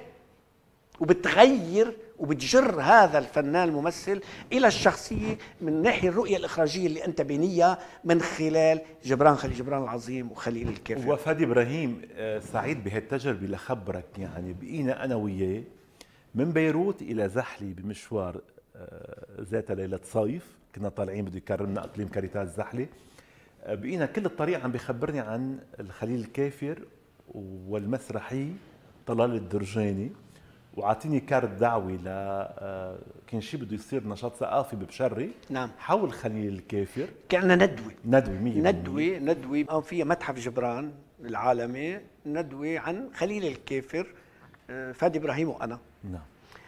Speaker 10: وبتغير وبتجر هذا الفنان الممثل الى الشخصيه من ناحيه الرؤيه الاخراجيه اللي انت بنيها من خلال جبران خليل جبران العظيم وخليل الكافر.
Speaker 2: وفادي ابراهيم سعيد بهالتجربه لخبرك، يعني بقينا انا وياه من بيروت الى زحلي بمشوار ذات ليله صيف، كنا طالعين بده يكرمنا اقليم كاريتاس زحلي، بقينا كل الطريق عم بيخبرني عن الخليل الكافر والمسرحي طلال الدرجاني، وعطيني كارت دعوي ل كان شيء بده يصير نشاط ثقافي ببشري.
Speaker 10: نعم.
Speaker 2: حول خليل الكافر
Speaker 10: كان ندوه
Speaker 2: ندوه مية
Speaker 10: ندوه ندوه اه فيها متحف جبران العالمي، ندوه عن خليل الكافر فادي ابراهيم وانا.
Speaker 2: نعم.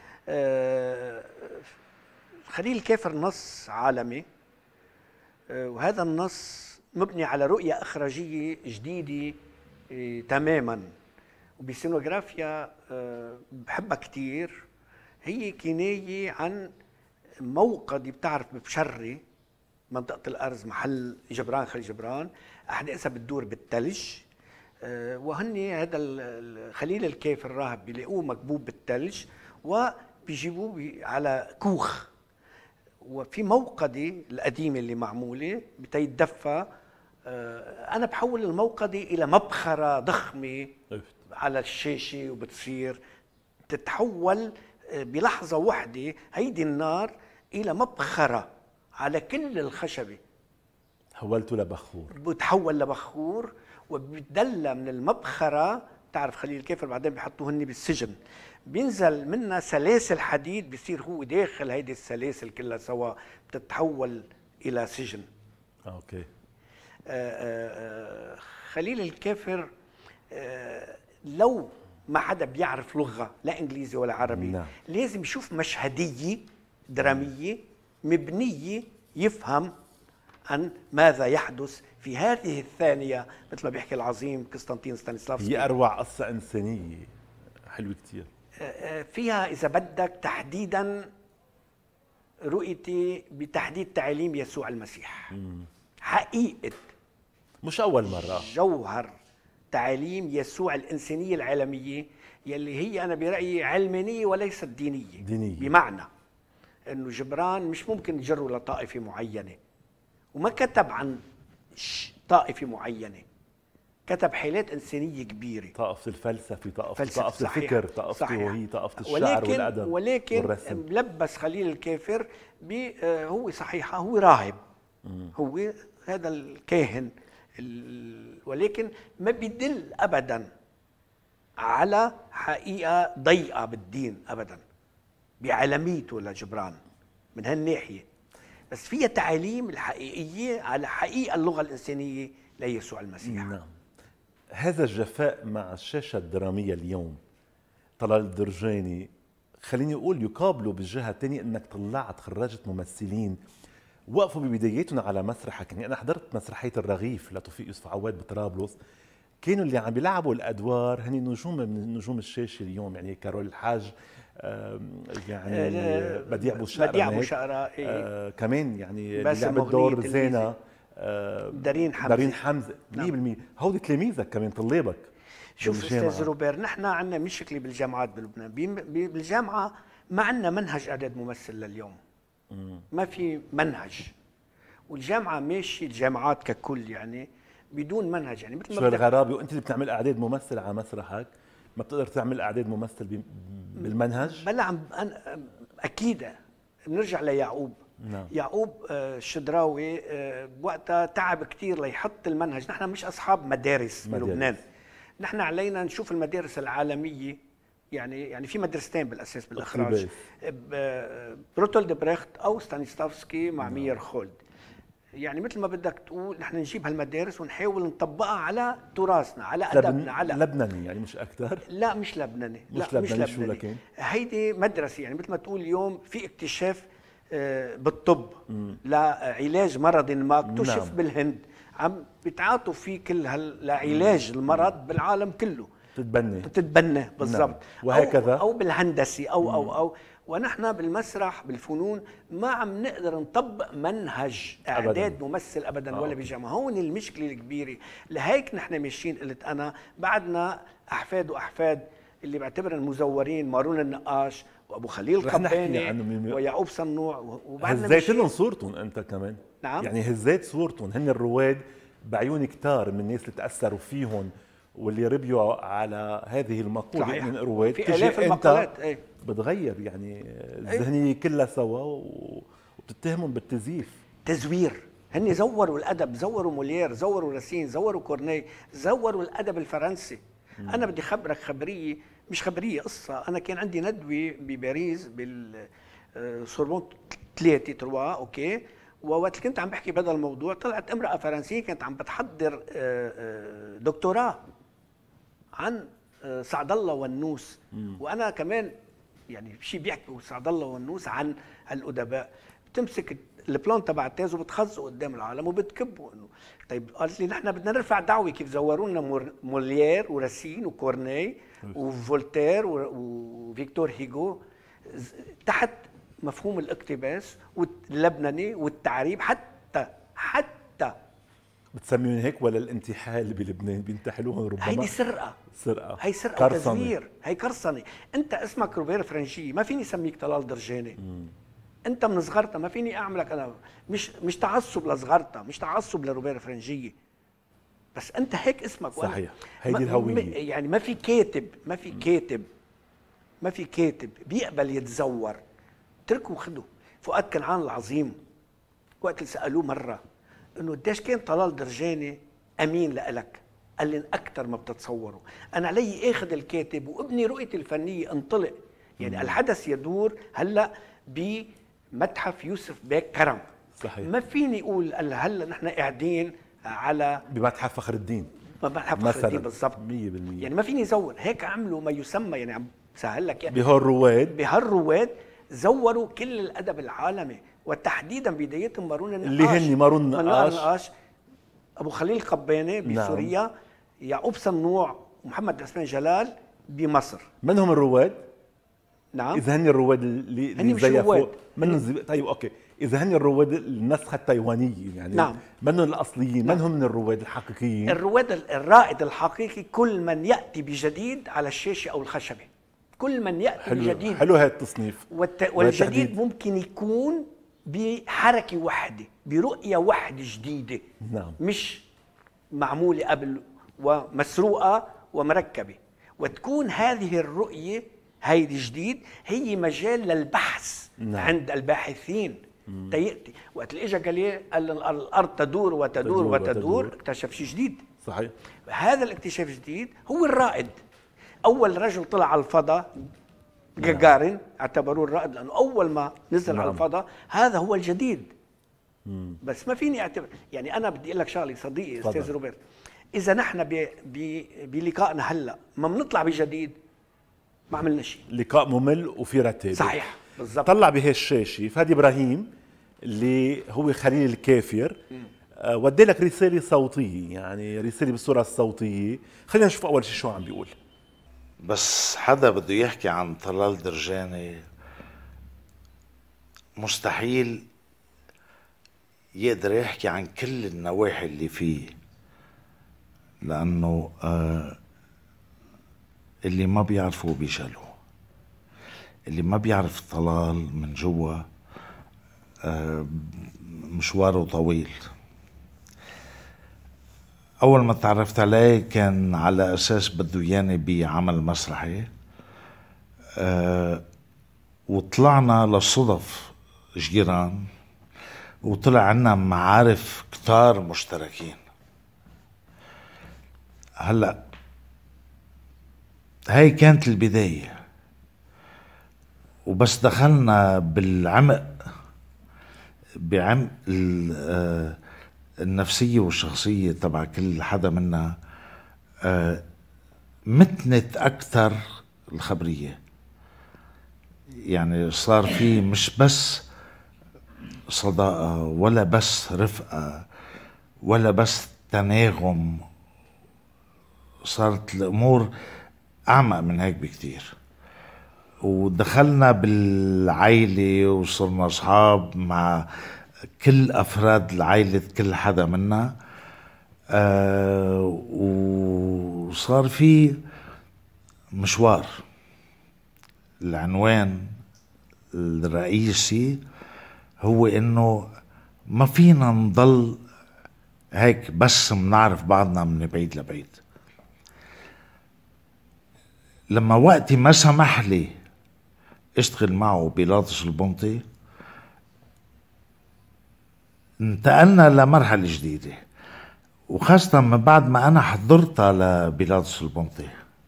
Speaker 10: آه خليل الكافر نص عالمي، آه وهذا النص مبني على رؤيه اخراجيه جديده آه تماما، وبسينوغرافيا أه بحبها كتير. هي كناية عن موقدي بتعرف ببشري منطقة الأرز محل جبران خليل جبران، أحداثها بتدور بالثلج، أه وهن هذا خليل الكافر الراهب بيلاقوه مكبوب بالثلج وبيجيبوه على كوخ، وفي موقدي القديمة اللي معمولة بتيتدفى. أه أنا بحول الموقدي إلى مبخرة ضخمة على الشاشة، وبتصير تتحول بلحظة واحدة هيدي النار إلى مبخرة على كل الخشبة.
Speaker 2: حولته لبخور،
Speaker 10: بتحول لبخور وبتدلى من المبخرة. تعرف خليل الكافر بعدين بيحطوه هني بالسجن، بينزل منها سلاسل حديد، بيصير هو داخل هيدي السلاسل كلها سوا، بتتحول إلى سجن.
Speaker 2: أوكي.
Speaker 10: آآ آآ خليل الكافر لو ما حدا بيعرف لغه لا انجليزي ولا عربي
Speaker 2: نعم.
Speaker 10: لازم يشوف مشهديه دراميه مبنيه يفهم عن ماذا يحدث في هذه الثانيه، مثل ما بيحكي العظيم قسطنطين ستانيسلافسكي.
Speaker 2: هي اروع قصه انسانيه حلوه كثير.
Speaker 10: فيها اذا بدك تحديدا رؤيتي بتحديد تعاليم يسوع المسيح. مم. حقيقه
Speaker 2: مش اول مره
Speaker 10: جوهر تعاليم يسوع الانسانيه العالميه يلي هي انا برايي علمانيه وليست دينيه.
Speaker 2: دينيه
Speaker 10: بمعنى انه جبران مش ممكن يجره لطائفه معينه، وما كتب عن طائفه معينه، كتب حالات انسانيه كبيره.
Speaker 2: طائفه الفلسفه، طائفه
Speaker 10: فلسفة
Speaker 2: طائفه الفكر، طائفه وهي طائفه الشعر
Speaker 10: ولكن
Speaker 2: والادب
Speaker 10: ولكن
Speaker 2: والرسم.
Speaker 10: لبس خليل الكافر هو صحيحه هو راهب. مم. هو هذا الكاهن، ولكن ما بيدل ابدا على حقيقه ضيقه بالدين ابدا بعالميته لجبران من هالناحيه، بس فيها تعاليم الحقيقيه على حقيقه اللغه الانسانيه ليسوع المسيح.
Speaker 2: نعم. هذا الجفاء مع الشاشه الدراميه اليوم طلال الدرجاني، خليني اقول يقابله بالجهه الثانيه انك طلعت خرجت ممثلين وقفوا ببداياتهم على مسرحك. يعني انا حضرت مسرحيه الرغيف لتوفيق يوسف عواد بطرابلس، كانوا اللي عم بيلعبوا الادوار هني نجوم من نجوم الشاشه اليوم، يعني كارول الحاج، يعني بديع بوشقرة،
Speaker 10: بديع بوشقرة
Speaker 2: آه كمان يعني اللي لعبت دور زينة،
Speaker 10: آه دارين حمزه
Speaker 2: دارين حمزه مية بالمية. هودي تلاميذك كمان طلابك.
Speaker 10: شوف استاذ روبير، نحن عندنا مشكله بالجامعات بلبنان، بالجامعه ما عندنا منهج اعداد ممثل لليوم. مم. ما في منهج، والجامعه ماشيه الجامعات ككل يعني بدون منهج. يعني مثل ما
Speaker 2: شو الغرابه، وانت اللي بتعمل اعداد ممثل على مسرحك ما بتقدر تعمل اعداد ممثل بالمنهج؟
Speaker 10: بلا عم أنا اكيد بنرجع ليعقوب. نعم. يعقوب الشدراوي بوقتها تعب كثير ليحط المنهج. نحن مش اصحاب مدارس بلبنان، نحن علينا نشوف المدارس العالميه. يعني يعني في مدرستين بالاساس بالاخراج، بروتولد بريخت او ستانيسلافسكي مع نعم. مير خولد. يعني مثل ما بدك تقول نحن نجيب هالمدارس ونحاول نطبقها على تراثنا، على ادبنا، على
Speaker 2: لبناني يعني مش اكثر.
Speaker 10: لا مش لبناني،
Speaker 2: مش
Speaker 10: لا
Speaker 2: لبناني.
Speaker 10: مش
Speaker 2: شو
Speaker 10: لبناني.
Speaker 2: لكن
Speaker 10: هيدي مدرسه، يعني مثل ما تقول اليوم في اكتشاف بالطب مم. لعلاج مرض ما اكتشف نعم. بالهند، عم بيتعاطوا فيه كل هال لعلاج المرض بالعالم كله،
Speaker 2: تتبنى
Speaker 10: تتبنى بالضبط. نعم.
Speaker 2: وهكذا
Speaker 10: أو, او بالهندسه او مم. او او ونحن بالمسرح بالفنون ما عم نقدر نطبق منهج اعداد أبداً. ممثل ابدا آه. ولا بجامعه. هون المشكله الكبيره، لهيك نحن ماشيين. قلت انا بعدنا احفاد واحفاد اللي بعتبرهم مزورين، مارون النقاش وابو خليل القباني ويعقوب صنوع، وبعدنا
Speaker 2: هزيت لهم صورتهم انت كمان.
Speaker 10: نعم.
Speaker 2: يعني هزيت صورتهم، هن الرواد بعيون كتار من الناس اللي تاثروا فيهم واللي ربيوا على هذه المقوله
Speaker 10: صحيح.
Speaker 2: من الرواد.
Speaker 10: في الاف المقالات ايه
Speaker 2: بتغير يعني الذهنيه كلها سوا وبتتهمهم بالتزييف،
Speaker 10: تزوير. هن زوروا الادب، زوروا موليير، زوروا راسين، زوروا كورني، زوروا الادب الفرنسي. مم. انا بدي خبرك خبريه، مش خبريه، قصه. انا كان عندي ندوه بباريس بالسوربون ثلاثة تروا اوكي، ووقت كنت عم بحكي بهذا الموضوع طلعت امراه فرنسيه كانت عم بتحضر دكتوراه عن سعد الله والنوس. مم. وانا كمان يعني شيء بيحكوا سعد الله والنوس عن الادباء، بتمسك البلان تبع التاز وبتخزقه قدام العالم وبتكبه. انه طيب قالت لي نحن بدنا نرفع دعوه كيف زوروا لنا موليير وراسين وكورني وفولتير وفيكتور هيجو تحت مفهوم الاقتباس واللبناني والتعريب. حتى حتى
Speaker 2: بتسميهم هيك ولا الانتحال بلبنان بينتحلوهم ربما؟
Speaker 10: هيدي سرقه،
Speaker 2: سرقه
Speaker 10: هي سرقه وتزوير، هي قرصنه. انت اسمك روبير فرنجي، ما فيني اسميك طلال درجاني. مم. انت من صغرتها ما فيني اعملك انا، مش مش تعصب لصغرتها، مش تعصب لروبير فرنجيه، بس انت هيك اسمك.
Speaker 2: صحيح، هيدي الهويه.
Speaker 10: يعني ما في كاتب ما في كاتب ما في كاتب بيقبل يتزور. اتركوا خدوا. فؤاد كنعان العظيم وقت اللي سالوه مره انه قديش كان طلال درجاني امين لإلك، قال لي اكثر ما بتتصوروا. انا علي اخذ الكاتب وابني رؤيتي الفنيه انطلق. يعني مم. الحدث يدور هلا بمتحف يوسف بيك كرم.
Speaker 2: صحيح.
Speaker 10: ما فيني اقول هلا نحن قاعدين على
Speaker 2: بمتحف فخر الدين
Speaker 10: ما بعرف
Speaker 2: مثلاً
Speaker 10: دي بالضبط
Speaker 2: مية بالمية.
Speaker 10: يعني ما فيني زور هيك، عملوا ما يسمى يعني عم سهل لك يعني
Speaker 2: بهالرواد
Speaker 10: بهالرواد زوروا كل الادب العالمي، وتحديدا بدايتهم مارون النقاش
Speaker 2: اللي هن مارون النقاش.
Speaker 10: النقاش ابو خليل القباني بسوريا،
Speaker 2: نعم.
Speaker 10: يعقوب صنوع ومحمد عثمان جلال بمصر.
Speaker 2: من هم الرواد؟
Speaker 10: نعم
Speaker 2: اذا هن الرواد اللي
Speaker 10: هن
Speaker 2: اللي
Speaker 10: مش
Speaker 2: زيفوا
Speaker 10: رواد.
Speaker 2: من زي... طيب اوكي، اذا هن الرواد النسخه التايوانيه يعني
Speaker 10: نعم.
Speaker 2: منهم الاصليين،
Speaker 10: نعم.
Speaker 2: من هم من الرواد الحقيقيين؟
Speaker 10: الرواد الرائد الحقيقي كل من ياتي بجديد على الشاشه او الخشبه، كل من ياتي
Speaker 2: حلو
Speaker 10: بجديد.
Speaker 2: حلو هذا التصنيف.
Speaker 10: والت... والجديد ممكن يكون بحركه واحده، برؤيه واحده جديده.
Speaker 2: نعم.
Speaker 10: مش معموله قبل ومسروقه ومركبه، وتكون هذه الرؤيه هيدي جديد هي مجال للبحث. نعم. عند الباحثين تيأتي وقت اللي اجى قال لي قال الارض تدور وتدور
Speaker 2: تدور
Speaker 10: وتدور,
Speaker 2: وتدور.
Speaker 10: وتدور اكتشف شيء جديد.
Speaker 2: صحيح.
Speaker 10: هذا الاكتشاف الجديد هو الرائد. اول رجل طلع على الفضاء جاجارين اعتبروه الرائد، لانه اول ما نزل نعم. على الفضاء هذا هو الجديد. مم. بس ما فيني اعتبر يعني انا بدي اقول لك شغله صديقي استاذ روبرت، اذا نحن ب... ب... بلقائنا هلا ما بنطلع بجديد ما عملنا شيء.
Speaker 2: لقاء ممل وفي رتابه.
Speaker 10: صحيح بالضبط.
Speaker 2: طلع بهالشاشه فادي ابراهيم اللي هو خليل الكافر، آه ودي لك رساله صوتيه، يعني رساله بالصوره الصوتيه. خلينا نشوف اول شيء شو عم بيقول.
Speaker 11: بس حدا بده يحكي عن طلال درجاني مستحيل يقدر يحكي عن كل النواحي اللي فيه، لأنه آه اللي ما بيعرفوا بيجهلوا. اللي ما بيعرف طلال من جوا آه مشواره طويل. أول ما تعرفت عليه كان على أساس بده ياني بعمل مسرحي، أه وطلعنا للصدف جيران، وطلع عنا معارف كتار مشتركين. هلأ هاي كانت البداية، وبس دخلنا بالعمق بعمق آه النفسية والشخصية تبع كل حدا منا، آه متنت أكثر الخبرية. يعني صار في مش بس صداقة ولا بس رفقة ولا بس تناغم، صارت الأمور أعمق من هيك بكتير. ودخلنا بالعائلة وصرنا أصحاب مع كل أفراد العائلة، كل حدا منا، آه وصار في مشوار. العنوان الرئيسي هو إنه ما فينا نضل هيك بس منعرف بعضنا من بعيد لبعيد. لما وقتي ما سمح لي اشتغل معه بيلاطس البنطي، انتقلنا لمرحلة جديدة، وخاصة من بعد ما أنا حضرتها لبيلاطس البنطي.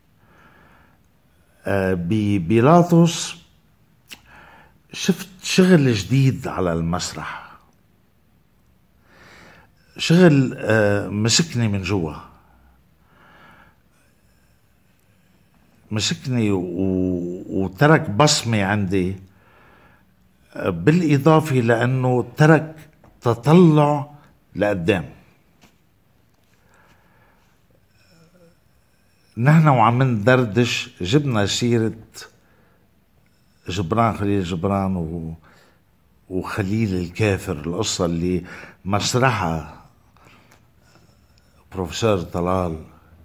Speaker 11: آه ببيلاطس شفت شغل جديد على المسرح، شغل آه مسكني من جوا، مسكني وترك بصمة عندي، آه بالإضافة لأنه ترك تطلع لقدام. نحن وعم ندردش جبنا سيرة جبران خليل جبران و... وخليل الكافر، القصة اللي مسرحها بروفيسور طلال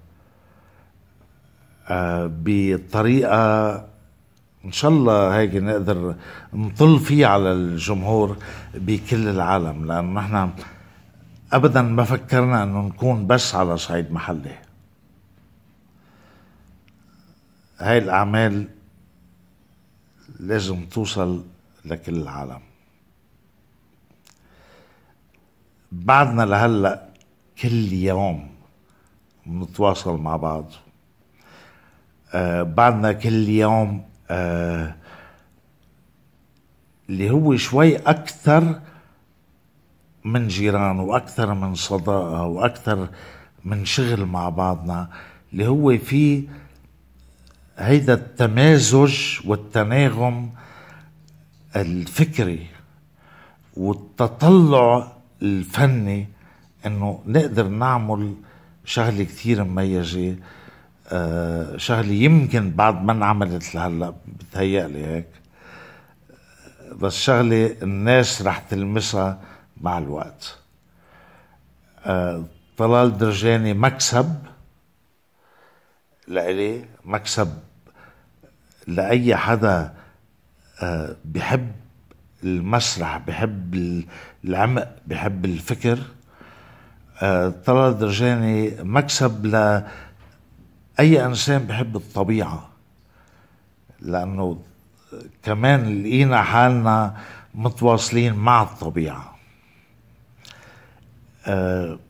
Speaker 11: آه بطريقة إن شاء الله هيك نقدر نطل فيه على الجمهور بكل العالم، لأنه نحن أبدا ما فكرنا أنه نكون بس على صعيد محلي. هاي الأعمال لازم توصل لكل العالم. بعدنا لهلأ كل يوم نتواصل مع بعض، آه بعدنا كل يوم آه اللي هو شوي أكثر من جيران وأكثر من صداقة وأكثر منشغل مع بعضنا، اللي هو في هيدا التمازج والتناغم الفكري والتطلع الفني، انه نقدر نعمل شغله كثير مميزه. آه شغله يمكن بعد ما انعملت لهلا، بتهيألي هيك، بس شغله الناس رح تلمسها مع الوقت. آه طلال درجاني مكسب لإلي، مكسب لأي حدا آه بحب المسرح، بحب العمق، بحب الفكر. آه طلال درجاني مكسب لأي إنسان بحب الطبيعة، لأنه كمان لقينا حالنا متواصلين مع الطبيعة. آه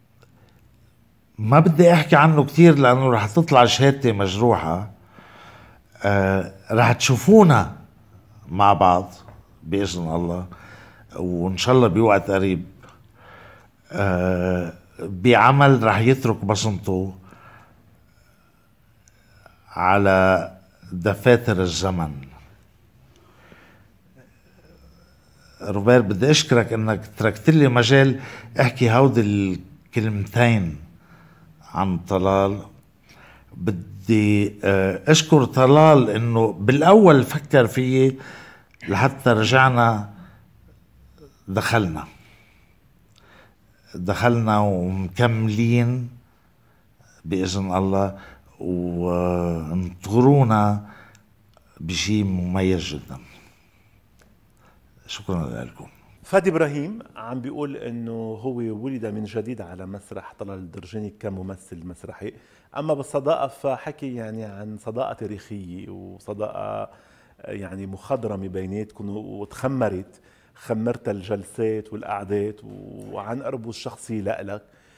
Speaker 11: ما بدي أحكي عنه كتير لأنه رح تطلع شهادتي مجروحة. آه رح تشوفونا مع بعض بإذن الله، وإن شاء الله بوقت قريب، آه بعمل رح يترك بصمته على دفاتر الزمن. روبير، بدي أشكرك أنك تركت لي مجال أحكي هودي الكلمتين عن طلال. بدي أشكر طلال أنه بالأول فكر فيي لحتى رجعنا دخلنا دخلنا ومكملين بإذن الله، وانطرونا بشيء مميز جدا. شكرا لكم.
Speaker 2: فادي إبراهيم عم بيقول انه هو ولد من جديد على مسرح طلال الدرجاني كممثل مسرحي، اما بالصداقه فحكي يعني عن صداقه تاريخيه وصداقه يعني مخضرمه بيناتكم، وتخمرت خمرت الجلسات والقعدات وعن قربه الشخصي لإلك.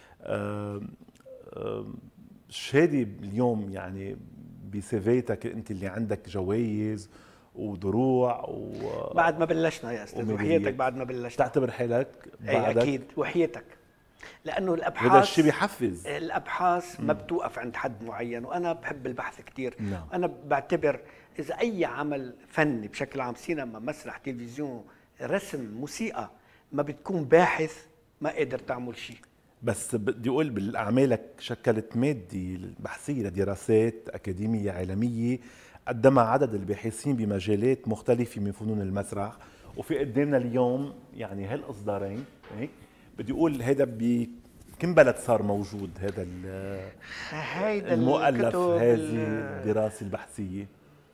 Speaker 2: شادي اليوم يعني بسيفيتك انت اللي عندك جوائز ودروع و...
Speaker 10: بعد ما بلشنا يا استاذ، وحياتك بعد ما بلشنا
Speaker 2: تعتبر حالك
Speaker 10: بعدك؟ اكيد وحياتك، لانه الابحاث
Speaker 2: هذا الشيء بيحفز.
Speaker 10: الابحاث ما بتوقف عند حد معين، وانا بحب البحث كثير.
Speaker 2: نعم.
Speaker 10: انا بعتبر اذا اي عمل فني بشكل عام، سينما، مسرح، تلفزيون، رسم، موسيقى، ما بتكون باحث ما قادر تعمل شيء.
Speaker 2: بس بدي اقول بالاعمالك شكلت ماده بحثيه لدراسات اكاديميه عالميه قدمها عدد الباحثين بمجالات مختلفه من فنون المسرح، وفي قدامنا اليوم يعني هالاصدارين هيك. بدي اقول هذا بكم بلد صار موجود هذا المؤلف، هذه الدراسه البحثيه؟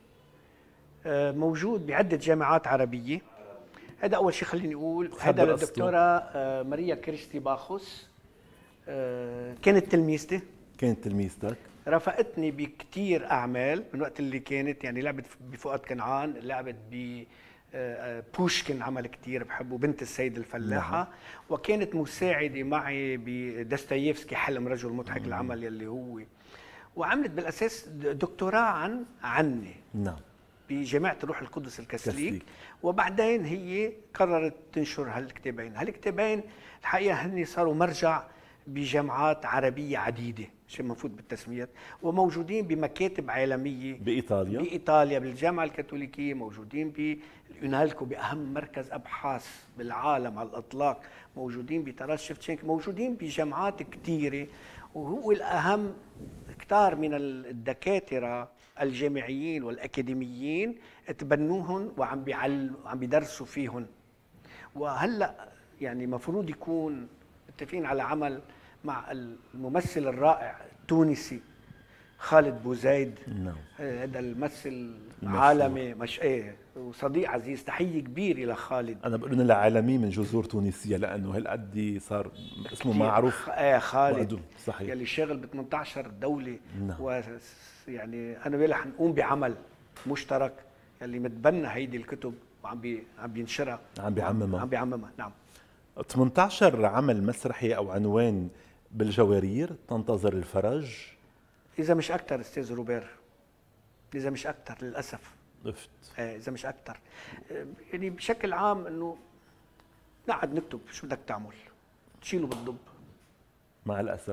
Speaker 10: موجود بعده جامعات عربيه. هذا اول شيء خليني اقول. هذا الدكتوره ماريا كريستي باخوس كانت تلميذتي.
Speaker 2: كانت تلميذتك؟
Speaker 10: رافقتني بكتير اعمال من وقت اللي كانت، يعني لعبت بفؤاد كنعان، لعبت ب بوشكن، عمل كتير بحبه، بنت السيد الفلاحه. نعم. وكانت مساعده معي بدستايفسكي، حلم رجل مضحك، مم. العمل يلي هو، وعملت بالاساس دكتوراه عن عني.
Speaker 2: نعم.
Speaker 10: بجامعه الروح القدس الكاثوليك. وبعدين هي قررت تنشر هالكتابين. هالكتابين الحقيقه هن صاروا مرجع بجامعات عربيه عديده، شيء مفوت بالتسميات، وموجودين بمكاتب عالميه
Speaker 2: بايطاليا
Speaker 10: بايطاليا بالجامعه الكاثوليكيه، موجودين باليونالكو، باهم مركز ابحاث بالعالم على الاطلاق، موجودين بتراس شفتشينك، موجودين بجامعات كثيره. وهو الاهم كثار من الدكاتره الجامعيين والاكاديميين تبنوهم وعم بيعلموا عم بيدرسوا فيهم. وهلا يعني مفروض يكون متفقين على عمل مع الممثل الرائع التونسي خالد بوزيد.
Speaker 2: نعم.
Speaker 10: هذا الممثل عالمي، مش ايه، وصديق عزيز، تحيه كبيره لخالد.
Speaker 2: انا بقول انه العالمي من جذور تونسيه، لانه هالقد صار اسمه معروف.
Speaker 10: ايه خالد
Speaker 2: صحيح،
Speaker 10: يلي شاغل ب ثمانية عشر دوله.
Speaker 2: نعم.
Speaker 10: ويعني انا وياه رح نقوم بعمل مشترك يلي متبنى هيدي الكتب وعم بي عم بينشرها،
Speaker 2: عم بيعممها
Speaker 10: عم بيعممها نعم.
Speaker 2: ثمانية عشر عمل مسرحي او عنوان بالجوارير تنتظر الفرج،
Speaker 10: اذا مش اكثر استاذ روبير، اذا مش اكثر للاسف.
Speaker 2: ضفت
Speaker 10: ايه اذا مش اكثر. يعني بشكل عام انه نقعد نكتب، شو بدك تعمل؟ تشيله بالضب
Speaker 2: مع الاسف.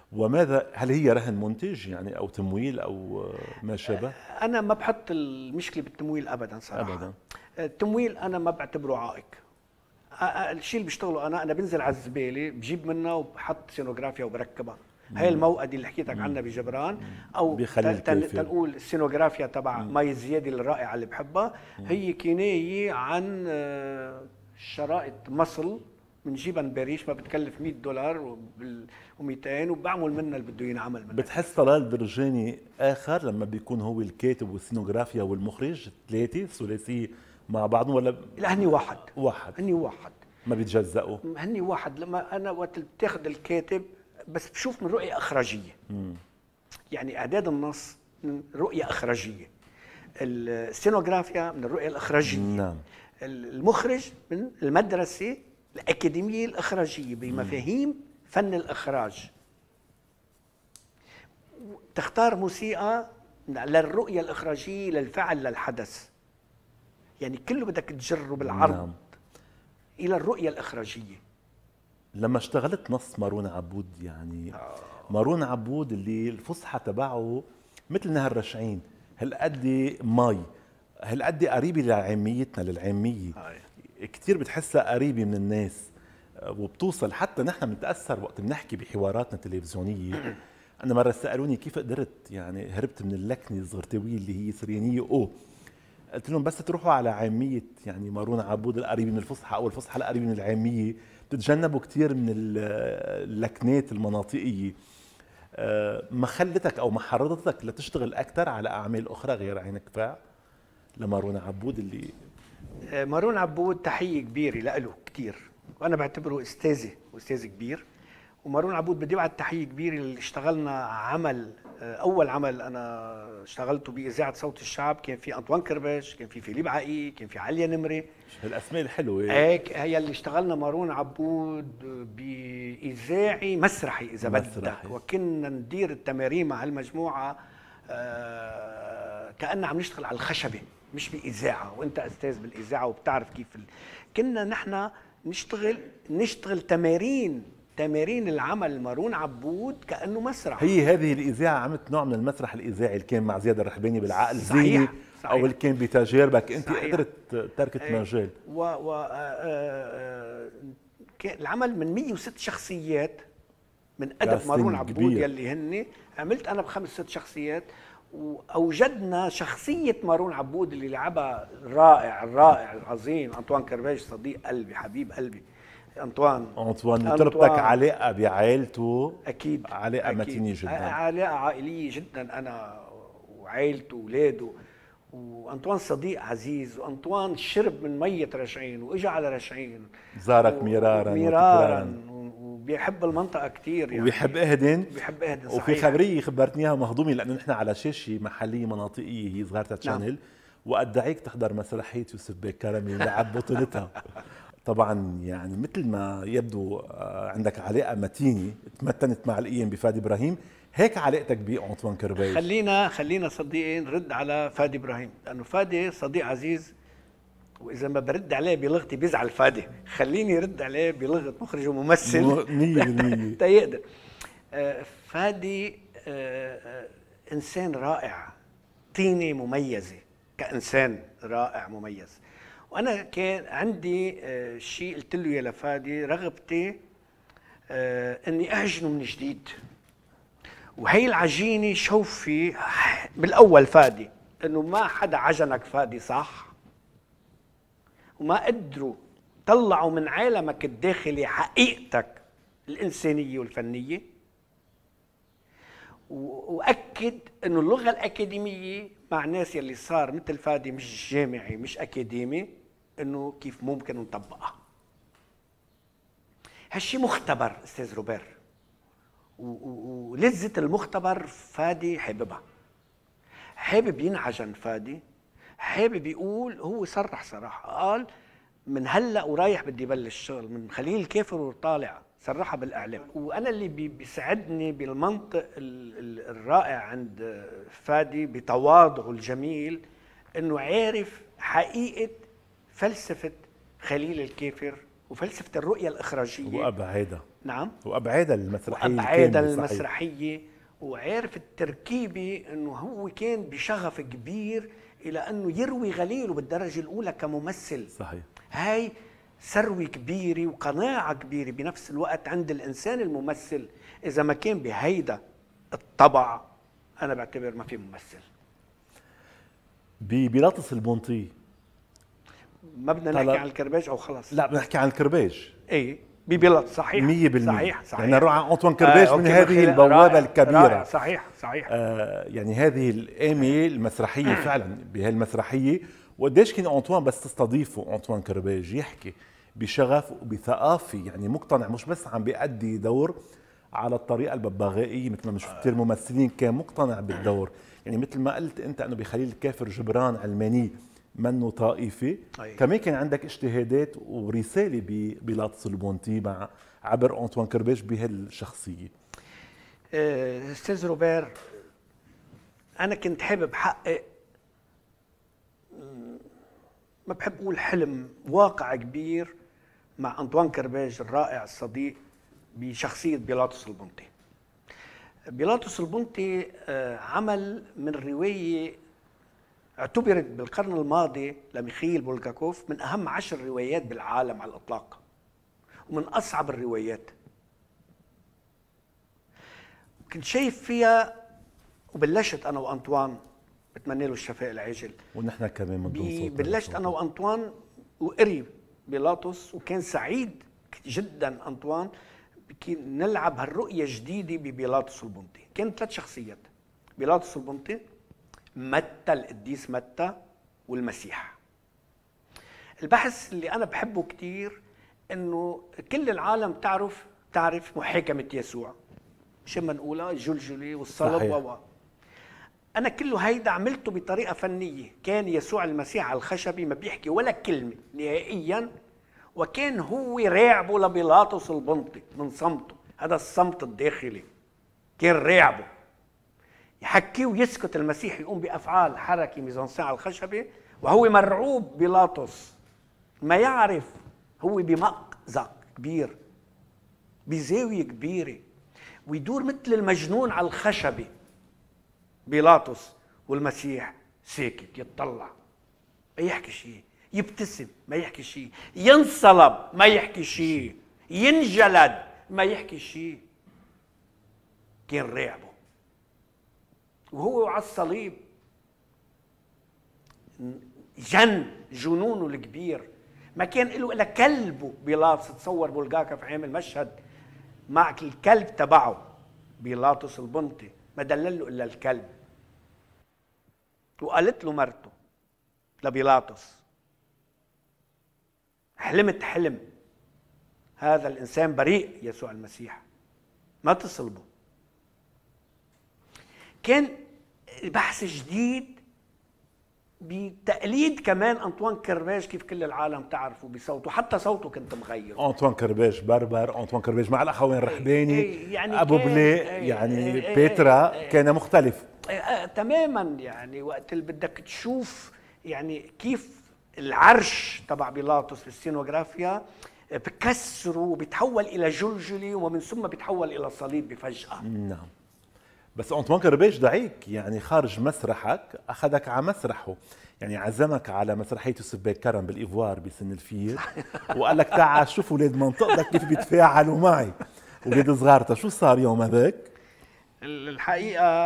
Speaker 2: وماذا، هل هي رهن منتج يعني او تمويل او ما شابه؟
Speaker 10: انا ما بحط المشكله بالتمويل ابدا صراحه.
Speaker 2: ابدا.
Speaker 10: التمويل انا ما بعتبره عائق. الشيء اللي بشتغله انا انا بنزل على الزباله بجيب منها وبحط سينوغرافيا وبركبها. هاي الموقد اللي حكيتك عنها بجبران، او تنقول السينوغرافيا تبع مي الزيادي الرائعه اللي بحبها، هي كنايه عن شرائط مصل بنجيبها من باريس، ما بتكلف مية دولار و200 وبعمل منها اللي بده ينعمل منها.
Speaker 2: بتحس طلال درجاني اخر لما بيكون هو الكاتب والسينوغرافيا والمخرج ثلاثه ثلاثيه مع بعضهم، ولا
Speaker 10: لا هني واحد؟
Speaker 2: واحد
Speaker 10: هني واحد
Speaker 2: ما بيتجزأوا.
Speaker 10: هني واحد. لما انا وقت بتاخذ الكاتب بس بشوف من رؤيه اخراجيه. مم. يعني اعداد النص من رؤيه اخراجيه، السينوغرافيا من الرؤيه الاخراجيه.
Speaker 2: نعم.
Speaker 10: المخرج من المدرسه الأكاديمية الإخراجية بمفاهيم فن الإخراج. تختار موسيقى للرؤية الإخراجية للفعل للحدث، يعني كله بدك تجره بالعرض. نعم. إلى الرؤية الإخراجية.
Speaker 2: لما اشتغلت نص مارون عبود يعني آه. مارون عبود اللي الفصحى تبعه مثل نهر رشعين، هالقد مي، هالقد قريبة لعاميتنا للعامية. آه. كتير بتحسها قريبة من الناس وبتوصل، حتى نحن بنتأثر وقت بنحكي بحواراتنا التلفزيونية. أنا مرة سألوني كيف قدرت يعني هربت من اللكنة الزغرتوية اللي هي سريانية أو قلت لهم بس تروحوا على عامية يعني مارون عبود القريبة من الفصحى أو الفصحى القريبة من العامية، بتتجنبوا كتير من اللكنات المناطقية. ما خلتك أو ما حرضتك لتشتغل أكثر على أعمال أخرى غير عينك فاع لمارون عبود؟ اللي
Speaker 10: مارون عبود تحية كبيرة له كتير، وأنا بعتبره أستاذي وأستاذ كبير. ومارون عبود بدي بعد تحية كبيرة اللي اشتغلنا عمل، أول عمل أنا اشتغلته بإذاعة صوت الشعب، كان في أنطوان كرباش، كان في فيليب عقيق، كان في عليا نمري.
Speaker 2: الأسماء الحلوة
Speaker 10: هيك هي اللي اشتغلنا مارون عبود بإذاعي مسرحي إذا بدك، وكنا ندير التمارين مع هالمجموعة آه كأننا عم نشتغل على الخشبة مش بإذاعة، وأنت أستاذ بالإذاعة وبتعرف كيف ال... كنا نحن نشتغل نشتغل تمارين تمارين العمل مارون عبود كأنه مسرح.
Speaker 2: هي هذه الإذاعة عملت نوع من المسرح الإذاعي اللي كان مع زياد الرحباني بالعقل زيني، أو اللي كان بتجاربك أنت قدرت تركت مجال.
Speaker 10: و, و... آ... آ... كان العمل من مية وست شخصيات من أدب مارون عبود يلي هن عملت أنا بخمس ست شخصيات، واوجدنا شخصيه مارون عبود اللي لعبها الرائع الرائع العظيم انطوان كرباش، صديق قلبي حبيب قلبي. انطوان
Speaker 2: انطوان تربطك علاقه بعائلته،
Speaker 10: اكيد
Speaker 2: علاقه متينه جدا،
Speaker 10: علاقه عائليه جدا انا وعائلته واولاده. وانطوان صديق عزيز، وانطوان شرب من ميه رشعين واجى على رشعين،
Speaker 2: زارك مرارا
Speaker 10: مرارا وبيحب المنطقه كثير يعني،
Speaker 2: وبيحب اهدن
Speaker 10: بيحب اهدن.
Speaker 2: وفي خبريه خبرتني اياها مهضومه، لانه نحن على شاشه محليه مناطقيه هي صغارتا تشانل. نعم. وادعيك تحضر مسرحيه يوسف بيك كرمي ولعب بطولتها. طبعا يعني مثل ما يبدو عندك علاقه متينه تمتنت مع الايام بفادي ابراهيم، هيك علاقتك بأنطوان كرباش.
Speaker 10: خلينا خلينا صديقي نرد على فادي ابراهيم، لانه فادي صديق عزيز، واذا ما برد عليه بلغتي بيزعل فادي، خليني رد عليه بلغه مخرج وممثل
Speaker 2: مية بالمية
Speaker 10: تيقدر. فادي انسان رائع، طينه مميزه كانسان رائع مميز. وانا كان عندي شيء قلت له يا لفادي، رغبتي اني اعجنه من جديد. وهي العجينه شوفي بالاول فادي انه ما حدا عجنك فادي صح، وما قدروا طلعوا من عالمك الداخلي حقيقتك الانسانيه والفنيه. واكد انه اللغه الاكاديميه مع ناس يلي صار مثل فادي مش جامعي مش اكاديمي، انه كيف ممكن نطبقها. هالشي مختبر استاذ روبير، ولذة المختبر فادي حاببها، حابب ينعجن فادي، حابب يقول. هو صرح صراحة قال من هلأ ورايح بدي بلش شغل من خليل الكافر وطالع، صرحها بالإعلام. وأنا اللي بيسعدني بالمنطق الرائع عند فادي بتواضعه الجميل إنه عارف حقيقة فلسفة خليل الكافر وفلسفة الرؤية الإخراجية
Speaker 2: وأبعادها.
Speaker 10: نعم
Speaker 2: وابعادها المسرحيه
Speaker 10: وابعادها
Speaker 2: الكاملة، صحيح.
Speaker 10: المسرحيه، وعارف التركيبه انه هو كان بشغف كبير الى انه يروي غليله بالدرجه الاولى كممثل.
Speaker 2: صحيح.
Speaker 10: هاي ثروه كبيره وقناعه كبيره بنفس الوقت عند الانسان الممثل. اذا ما كان بهيدا الطبع انا بعتبر ما في ممثل.
Speaker 2: ببيلاطس البونطي
Speaker 10: ما بدنا نحكي عن الكرباج او خلص؟
Speaker 2: لا بدنا نحكي عن الكرباج.
Speaker 10: ايه ببيلاطس، صحيح
Speaker 2: مية بالمية.
Speaker 10: صحيح صحيح
Speaker 2: يعني نروح عن أنطوان كرباج
Speaker 10: آه
Speaker 2: من هذه البوابة
Speaker 10: رائع
Speaker 2: الكبيرة.
Speaker 10: رائع صحيح صحيح.
Speaker 2: آه يعني هذه القامة المسرحية فعلا بهالمسرحية، وقديش كان أنطوان بس تستضيفه أنطوان كرباج يحكي بشغف وبثقافة، يعني مقتنع مش بس عم بيأدي دور على الطريقة الببغائية مثل ما بنشوف كثير ممثلين، كان مقتنع بالدور. يعني مثل ما قلت أنت أنه بخليل الكافر جبران علماني منه طائفي، كمان كان عندك اجتهادات ورسالة ببيلاطس البونطي مع عبر أنطوان كرباج بهالشخصية.
Speaker 10: أستاذ روبير، أنا كنت حابب حقق، ما بحب أقول حلم، واقع كبير مع أنطوان كرباج الرائع الصديق بشخصية بيلاطس البونطي. بيلاطس البونطي عمل من رواية اعتبرت بالقرن الماضي لميخائيل بولغاكوف من أهم عشر روايات بالعالم على الإطلاق، ومن أصعب الروايات. كنت شايف فيها، وبلشت أنا وأنطوان، بتمنى له الشفاء العاجل،
Speaker 2: ونحن كمان من دون صوت.
Speaker 10: بلشت أنا وأنطوان وقري بيلاطس، وكان سعيد جدا أنطوان نلعب هالرؤية جديدة ببيلاطس البونطي. كان ثلاث شخصيات: بيلاطس البونطي، متى القديس متى، والمسيح. البحث اللي أنا بحبه كتير إنه كل العالم تعرف تعرف محاكمة يسوع، شو ما نقولها، الجلجلة والصلب و أنا كله هيدا عملته بطريقة فنية. كان يسوع المسيح على الخشبة ما بيحكي ولا كلمة نهائياً، وكان هو راعبه لبيلاطس البونطي من صمته، هذا الصمت الداخلي كان راعبه، يحكي ويسكت. المسيح يقوم بأفعال حركة ميزانسين على الخشبة وهو مرعوب. بيلاطس ما يعرف، هو بمأزق كبير بزاوية كبيرة ويدور مثل المجنون على الخشبة. بيلاطس والمسيح ساكت، يتطلع ما يحكي شيء، يبتسم ما يحكي شيء، ينصلب ما يحكي شيء، ينجلد ما يحكي شيء. كان راعبه وهو على الصليب جن جنونه الكبير. ما كان له الا كلبه. بيلاطس تصور بولغاكوف عامل مشهد مع الكلب تبعه بيلاطس البونطي، ما دلل له الا الكلب. وقالت له مرته لبيلاطس: حلمت حلم، هذا الانسان بريء يسوع المسيح، ما تصلبه. كان بحث جديد بتقليد كمان أنطوان كرباج، كيف كل العالم تعرفه بصوته، حتى صوته كنت مغيره.
Speaker 2: أنطوان كرباج بربر، أنطوان كرباج مع الأخوين الرحباني،
Speaker 10: يعني
Speaker 2: أبو بلي، يعني بيترا كان مختلف
Speaker 10: تماما. يعني وقت اللي بدك تشوف يعني كيف العرش تبع بيلاطس في السينوغرافيا بكسره وبيتحول إلى جلجلة ومن ثم بيتحول إلى صليب بفجأة.
Speaker 2: نعم. بس أنطوان كرباج دعيك، يعني خارج مسرحك أخذك على مسرحه، يعني عزمك على مسرحية السباك كرم بالإيفوار بسن الفيل وقال لك تعال شوف ولاد منطقتك كيف بيتفاعلوا معي، ولاد صغارتها. شو صار يوم هذاك؟
Speaker 10: الحقيقة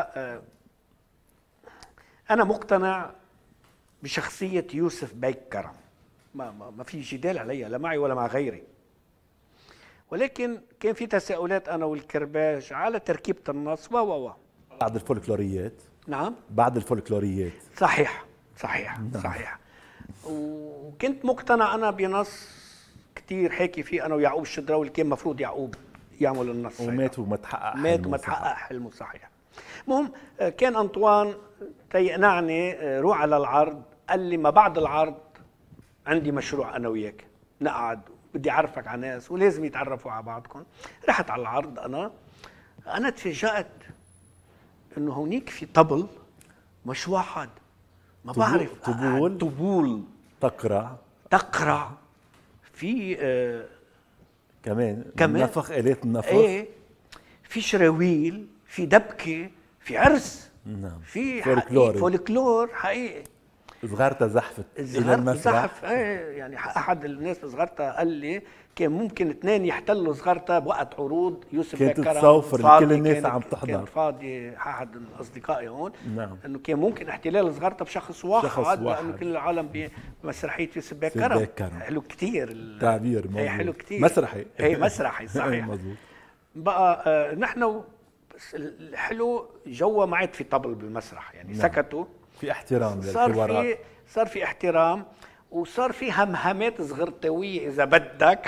Speaker 10: أنا مقتنع بشخصية يوسف بيك كرم، ما, ما, ما في جدال عليها لا معي ولا مع غيري، ولكن كان في تساؤلات أنا والكرباج على تركيبة النص و و
Speaker 2: بعد الفولكلوريات.
Speaker 10: نعم
Speaker 2: بعد الفولكلوريات.
Speaker 10: صحيح صحيح
Speaker 2: نعم.
Speaker 10: صحيح. وكنت مقتنع أنا بنص كتير حكي فيه أنا ويعقوب الشدراوي، اللي كان مفروض يعقوب يعمل النص،
Speaker 2: ومات وما تحقق حلمه.
Speaker 10: مات وما تحقق حلمه. صحيح. المهم كان أنطوان تيقنعني روح على العرض، قال لي ما بعد العرض عندي مشروع أنا وياك، نقعد بدي أعرفك على ناس ولازم يتعرفوا على بعضكم. رحت على العرض. أنا أنا تفاجأت إنه هونيك في طبل مش واحد، ما بعرف،
Speaker 2: طبول
Speaker 10: طبول
Speaker 2: تقرع
Speaker 10: تقرع في
Speaker 2: كمان
Speaker 10: كمان.
Speaker 2: نفخ آلات النفخ.
Speaker 10: ايه، في شراويل، في دبكه، في عرس،
Speaker 2: نعم.
Speaker 10: في
Speaker 2: فولكلور.
Speaker 10: حقيقي فولكلور حقيقي.
Speaker 2: صغارتها زحفت الى
Speaker 10: زغرت
Speaker 2: المسرح.
Speaker 10: زحف، ايه يعني احد الناس صغرتها قال لي كان ممكن اثنين يحتلوا صغرتها بوقت عروض يوسف
Speaker 2: كانت
Speaker 10: بكرم
Speaker 2: تصوفر
Speaker 10: فاضي،
Speaker 2: كل الناس
Speaker 10: كانت-
Speaker 2: عم تحضر.
Speaker 10: كان فاضي احد اصدقائي هون.
Speaker 2: نعم.
Speaker 10: انه كان ممكن احتلال صغرتها بشخص واحد،
Speaker 2: شخص واحد.
Speaker 10: لانه كل العالم بمسرحيه يوسف بكرم.
Speaker 2: بكرم.
Speaker 10: حلو كثير ال-
Speaker 2: تعبير
Speaker 10: ايه
Speaker 2: موجود.
Speaker 10: حلو كثير،
Speaker 2: مسرحي.
Speaker 10: ايه مسرحي صحيح.
Speaker 2: مزبوط.
Speaker 10: بقى آه نحن بس الحلو جوا ما عاد في طبل بالمسرح، يعني
Speaker 2: نعم.
Speaker 10: سكتوا،
Speaker 2: في احترام
Speaker 10: صار
Speaker 2: للحوارات.
Speaker 10: في صار في احترام، وصار في همهمات صغرتويه اذا بدك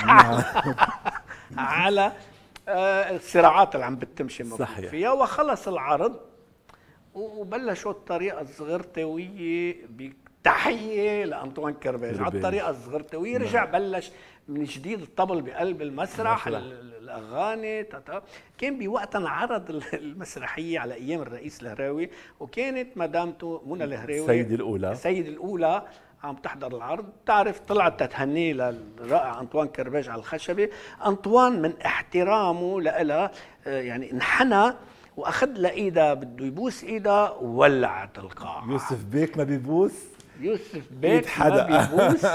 Speaker 10: على آه، الصراعات اللي عم بتمشي المفروض
Speaker 2: صحيح.
Speaker 10: فيها. وخلص العرض وبلشوا الطريقه الصغرتويه بتحيه لانطوان كرباج على الطريقه الصغرتويه. رجع بلش من جديد الطبل بقلب المسرح،
Speaker 2: مسرح.
Speaker 10: ال- الاغاني تاتا. كان بوقتها انعرض المسرحيه على ايام الرئيس الهراوي، وكانت مدامته منى الهراوي
Speaker 2: السيدة الأولى.
Speaker 10: السيدة الأولى عم تحضر العرض. بتعرف طلعت تتهنيه للرائع أنطوان كرباج على الخشبة. أنطوان من احترامه لها يعني انحنى وأخذ لإيدها، بده يبوس إيدها وولعت القاعة.
Speaker 2: يوسف بيك ما بيبوس.
Speaker 10: يوسف
Speaker 2: إيد
Speaker 10: بيك ما
Speaker 2: حدا.
Speaker 10: بيبوس.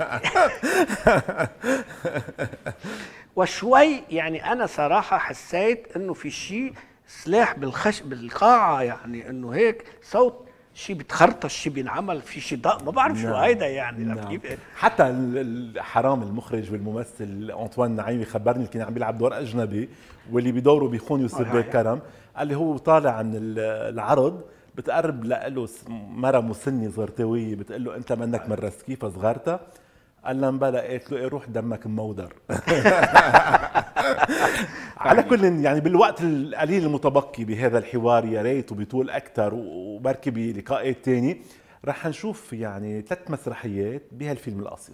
Speaker 10: وشوي يعني أنا صراحة حسيت إنه في شيء سلاح بالخش بالقاعة، يعني إنه هيك صوت شيء بتخرطش، شيء بينعمل في شيء ضاق، ما بعرف شو
Speaker 2: نعم.
Speaker 10: هيدا يعني.
Speaker 2: نعم.
Speaker 10: كيف
Speaker 2: حتى ال- ال- حرام المخرج والممثل انطوان نعيمي خبرني كان عم بيلعب دور اجنبي واللي بدوره بيخون يوسف
Speaker 10: آه،
Speaker 2: بيك كرم. قال لي هو طالع عن ال- العرض بتقرب له مره مسنه زرتويه بتقول له انت منك من رسكيفه صغارتها. قال لها مبلا. قالت له ايه روح دمك مودر. على كل يعني بالوقت القليل المتبقي بهذا الحوار يا ريت وبيطول اكثر وبركي بلقاءات تاني رح نشوف يعني ثلاث مسرحيات بهالفيلم القصير.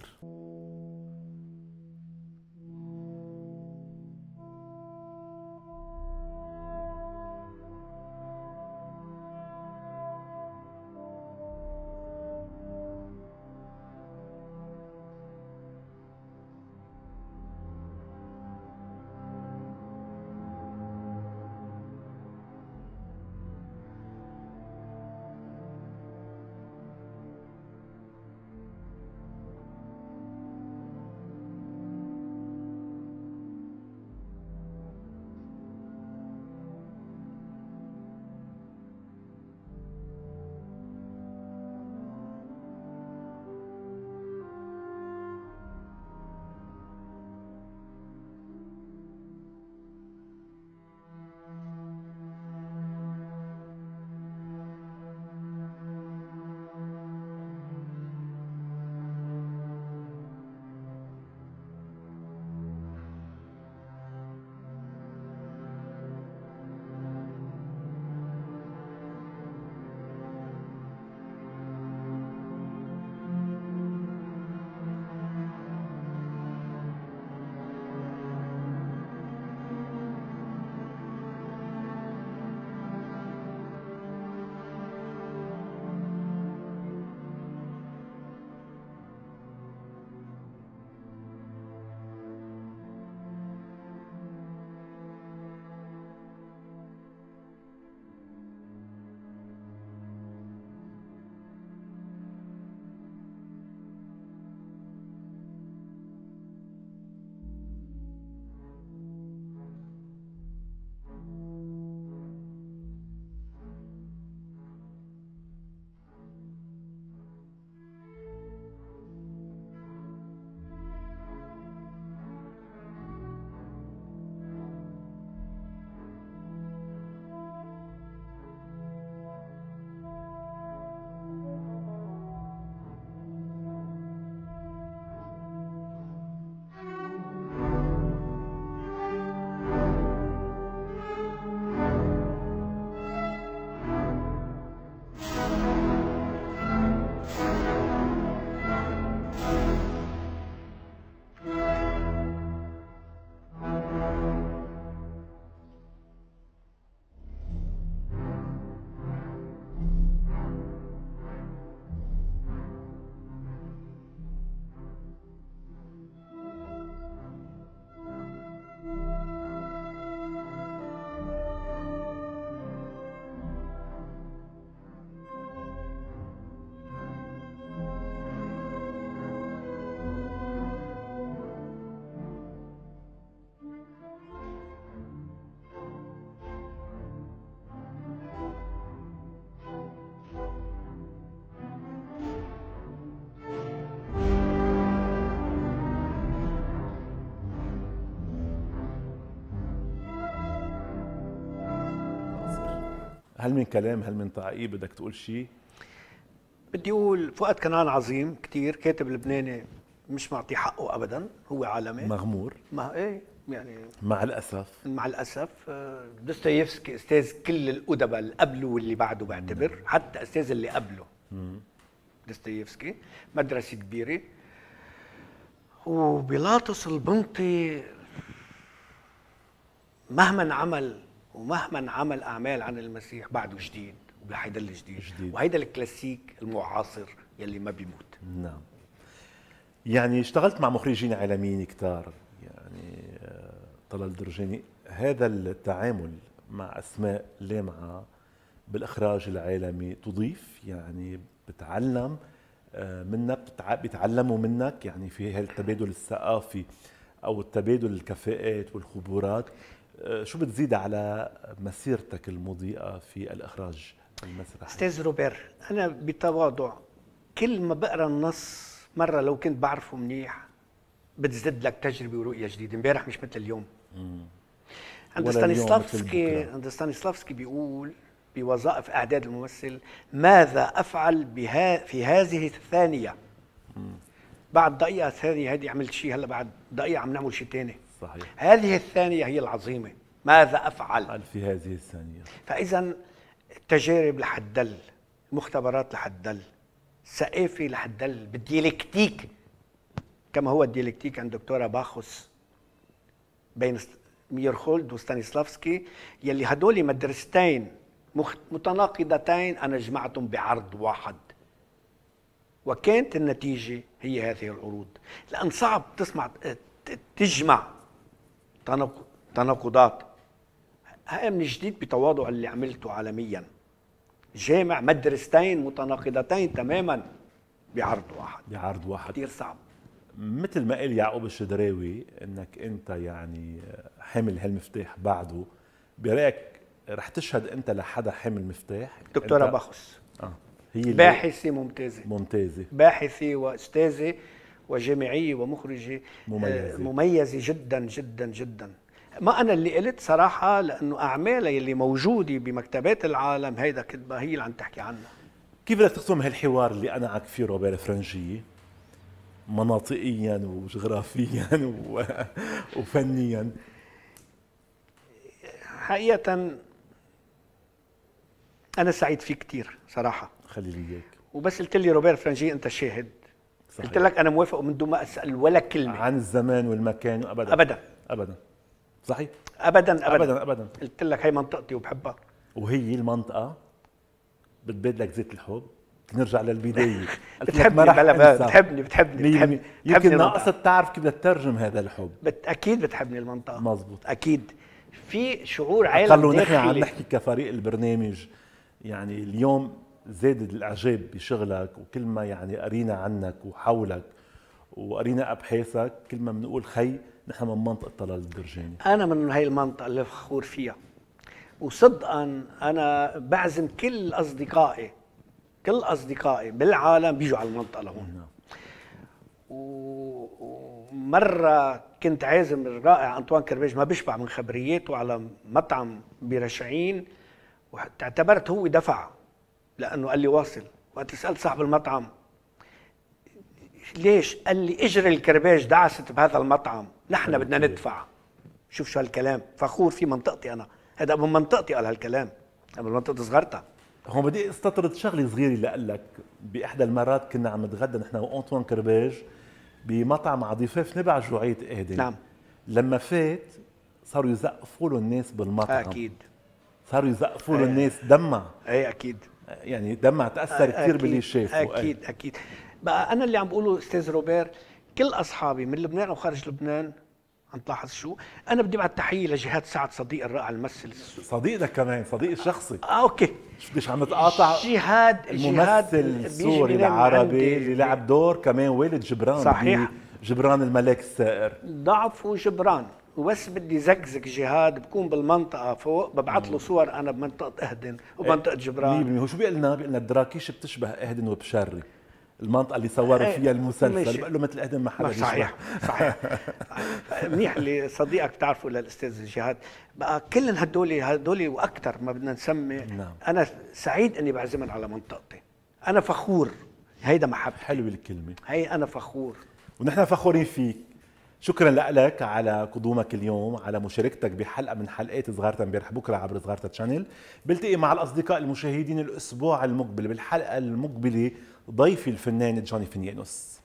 Speaker 2: هل من كلام هل من تعقيب بدك تقول شيء؟
Speaker 10: بدي اقول فؤاد كنعان عظيم كتير، كاتب لبناني مش معطيه حقه ابدا، هو عالمي
Speaker 2: مغمور
Speaker 10: ما ايه يعني
Speaker 2: مع الاسف.
Speaker 10: مع الاسف. آه، دوستويفسكي استاذ كل الادباء اللي قبله واللي بعده بعتبر، حتى استاذ اللي قبله. دوستويفسكي مدرسه كبيره. وبيلاطس البنطي مهما عمل ومهما عمل اعمال عن المسيح بعده جديد، وهيدا اللي جديد, جديد. وهيدا الكلاسيك المعاصر يلي ما بيموت.
Speaker 2: نعم. يعني اشتغلت مع مخرجين عالميين كتار، يعني طلال درجاني، هذا التعامل مع اسماء لامعه بالاخراج العالمي تضيف، يعني بتعلم منك، بيتعلموا منك يعني في هالتبادل الثقافي او التبادل الكفاءات والخبرات، شو بتزيد على مسيرتك المضيئه في الاخراج المسرحي؟
Speaker 10: استاذ روبير، انا بتواضع كل ما بقرا النص مره لو كنت بعرفه منيح بتزدد لك تجربه ورؤيه جديده. امبارح مش مثل اليوم. عند ستانيسلافسكي عند ستانيسلافسكي بيقول بوظائف اعداد الممثل: ماذا افعل بها في هذه الثانيه؟ مم. بعد دقيقه ثانيه هذه عملت شيء، هلا بعد دقيقه عم نعمل شيء ثاني.
Speaker 2: صحيح.
Speaker 10: هذه الثانيه هي العظيمه، ماذا افعل
Speaker 2: في هذه الثانيه.
Speaker 10: فاذا التجارب لحد دل، المختبرات لحد دل، الثقافه لحد دل، بالديالكتيك كما هو الديالكتيك عند دكتوره باخوس بين ميرخولد وستانيسلافسكي، يلي هدول مدرستين متناقضتين انا جمعتهم بعرض واحد، وكانت النتيجه هي هذه العروض. لان صعب تسمع تجمع تناقضات. هاي من جديد بتواضع اللي عملته عالميا، جامع مدرستين متناقضتين تماما بعرض واحد.
Speaker 2: بعرض واحد
Speaker 10: كثير صعب.
Speaker 2: مثل ما قال يعقوب الشدراوي انك انت يعني حامل هالمفتاح بعده، برايك رح تشهد انت لحدا حامل مفتاح؟
Speaker 10: دكتوره باخوس
Speaker 2: اه هي
Speaker 10: باحثه ممتازه
Speaker 2: ممتازه
Speaker 10: باحثه واستاذه وجامعيه ومخرجه
Speaker 2: مميزه
Speaker 10: مميزه جدا جدا جدا. ما انا اللي قلت صراحه، لانه اعمالها اللي موجوده بمكتبات العالم هيدا كتبه هي اللي عم تحكي عنها.
Speaker 2: كيف بدك تختم هالحوار اللي انا في روبير فرنجي مناطقيا وجغرافيا وفنيا؟
Speaker 10: حقيقة أنا سعيد فيه كتير صراحة.
Speaker 2: خلي لي إياك.
Speaker 10: وبس قلت لي روبير فرنجي أنت شاهد. صحيح. قلت لك أنا موافق من دون ما أسأل ولا كلمة
Speaker 2: عن الزمان والمكان. أبدا
Speaker 10: أبدا
Speaker 2: أبدا. صحيح.
Speaker 10: أبدا أبدا
Speaker 2: أبدا أبدا.
Speaker 10: قلت لك هي منطقتي وبحبها.
Speaker 2: وهي المنطقة بتبادلك زيت الحب. نرجع للبداية.
Speaker 10: بتحبني بلا بتحبني بتحبني بتحبني
Speaker 2: يمكن ناقصك تعرف كيف تترجم هذا الحب.
Speaker 10: بت... أكيد بتحبني المنطقة.
Speaker 2: مزبوط.
Speaker 10: أكيد. في شعور عالم
Speaker 2: قالوا نحن عم نحكي كفريق البرنامج، يعني اليوم زاد الاعجاب بشغلك، وكل ما يعني قرينا عنك وحولك وقرينا ابحاثك كل ما بنقول خي نحن من منطقه طلال الدرجاني.
Speaker 10: انا من هي المنطقه اللي فخور فيها، وصدقا انا بعزم كل اصدقائي كل اصدقائي بالعالم بيجوا على المنطقه لهون. ومره كنت عازم الرائع انطوان كرباج، ما بيشبع من خبرياته، على مطعم برشعين، واعتبرت هو دفع لانه قال لي واصل. وقت سالت صاحب المطعم ليش، قال لي اجر الكرباج دعست بهذا المطعم، نحن بدنا ندفع. شوف شو هالكلام، فخور في منطقتي انا، هذا من منطقتي قال هالكلام، من منطقه صغرتها.
Speaker 2: هون بدي استطرد شغله صغيره لقلك. باحدى المرات كنا عم نتغدى نحن وانطوان كرباج بمطعم على ضفاف نبع جوعيه اهدي.
Speaker 10: نعم.
Speaker 2: لما فات صاروا يزقفوا له الناس بالمطعم.
Speaker 10: اكيد.
Speaker 2: صاروا يزقفوا له الناس، دمع.
Speaker 10: اي اكيد.
Speaker 2: يعني دمع تاثر كثير باللي شافه.
Speaker 10: اكيد أي. اكيد. بقى انا اللي عم بقوله استاذ روبير، كل اصحابي من لبنان او خارج لبنان عم تلاحظ شو، انا بدي ابعت تحيه لجهاد سعد صديق الرائع الممثل.
Speaker 2: صديقك كمان، صديق الشخصي.
Speaker 10: اه اوكي.
Speaker 2: شو بديش عم نتقاطع.
Speaker 10: جهاد
Speaker 2: الممثل السوري العربي اللي لعب دور كمان والد جبران.
Speaker 10: صحيح.
Speaker 2: جبران الملاك السائر.
Speaker 10: ضعف جبران. وبس بدي زقزق جهاد بكون بالمنطقه فوق، ببعث له صور انا بمنطقه اهدن ومنطقه جبران.
Speaker 2: هو شو بيقول لنا؟ بيقول لنا الدراكيش بتشبه اهدن وبشري. المنطقه اللي صوروا فيها المسلسل،
Speaker 10: ماشي.
Speaker 2: بقول له مثل اهدم ما حدا
Speaker 10: صحيح صحيح منيح اللي صديقك بتعرفه للاستاذ جهاد. بقى كلن هدول هدول واكثر ما بدنا نسمي. نعم. انا سعيد اني بعزمن على منطقتي، انا فخور، هيدا محبه.
Speaker 2: حلوه الكلمه
Speaker 10: هي، انا فخور
Speaker 2: ونحن فخورين فيك. شكرا لك على قدومك اليوم، على مشاركتك بحلقه من حلقات صغارتا امبارح بكره عبر صغارتا تشانل. بلتقي مع الاصدقاء المشاهدين الاسبوع المقبل بالحلقه المقبله ضيفي الفنان جوني فينيانوس.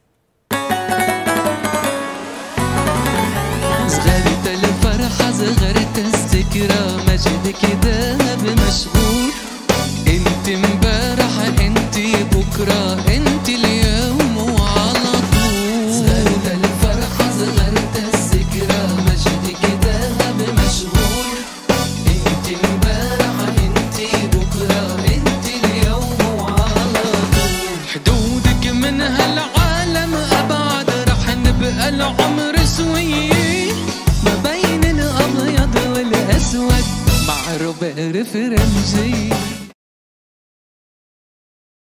Speaker 12: صغرت الفرحة صغرت الذكرى، مجدك ذهب مشغول، انت امبارح انت بكرة انت اليوم وعلى طول. صغرت الفرحة صغرت الذكرى، مجدك ذهب مشغول، انت امبارح انت بكرة انت اليوم وعلى طول. حدودك من هالعالم ابعد، رح نبقى العمر سوية ما بين الابيض والاسود مع روبير فرنجي.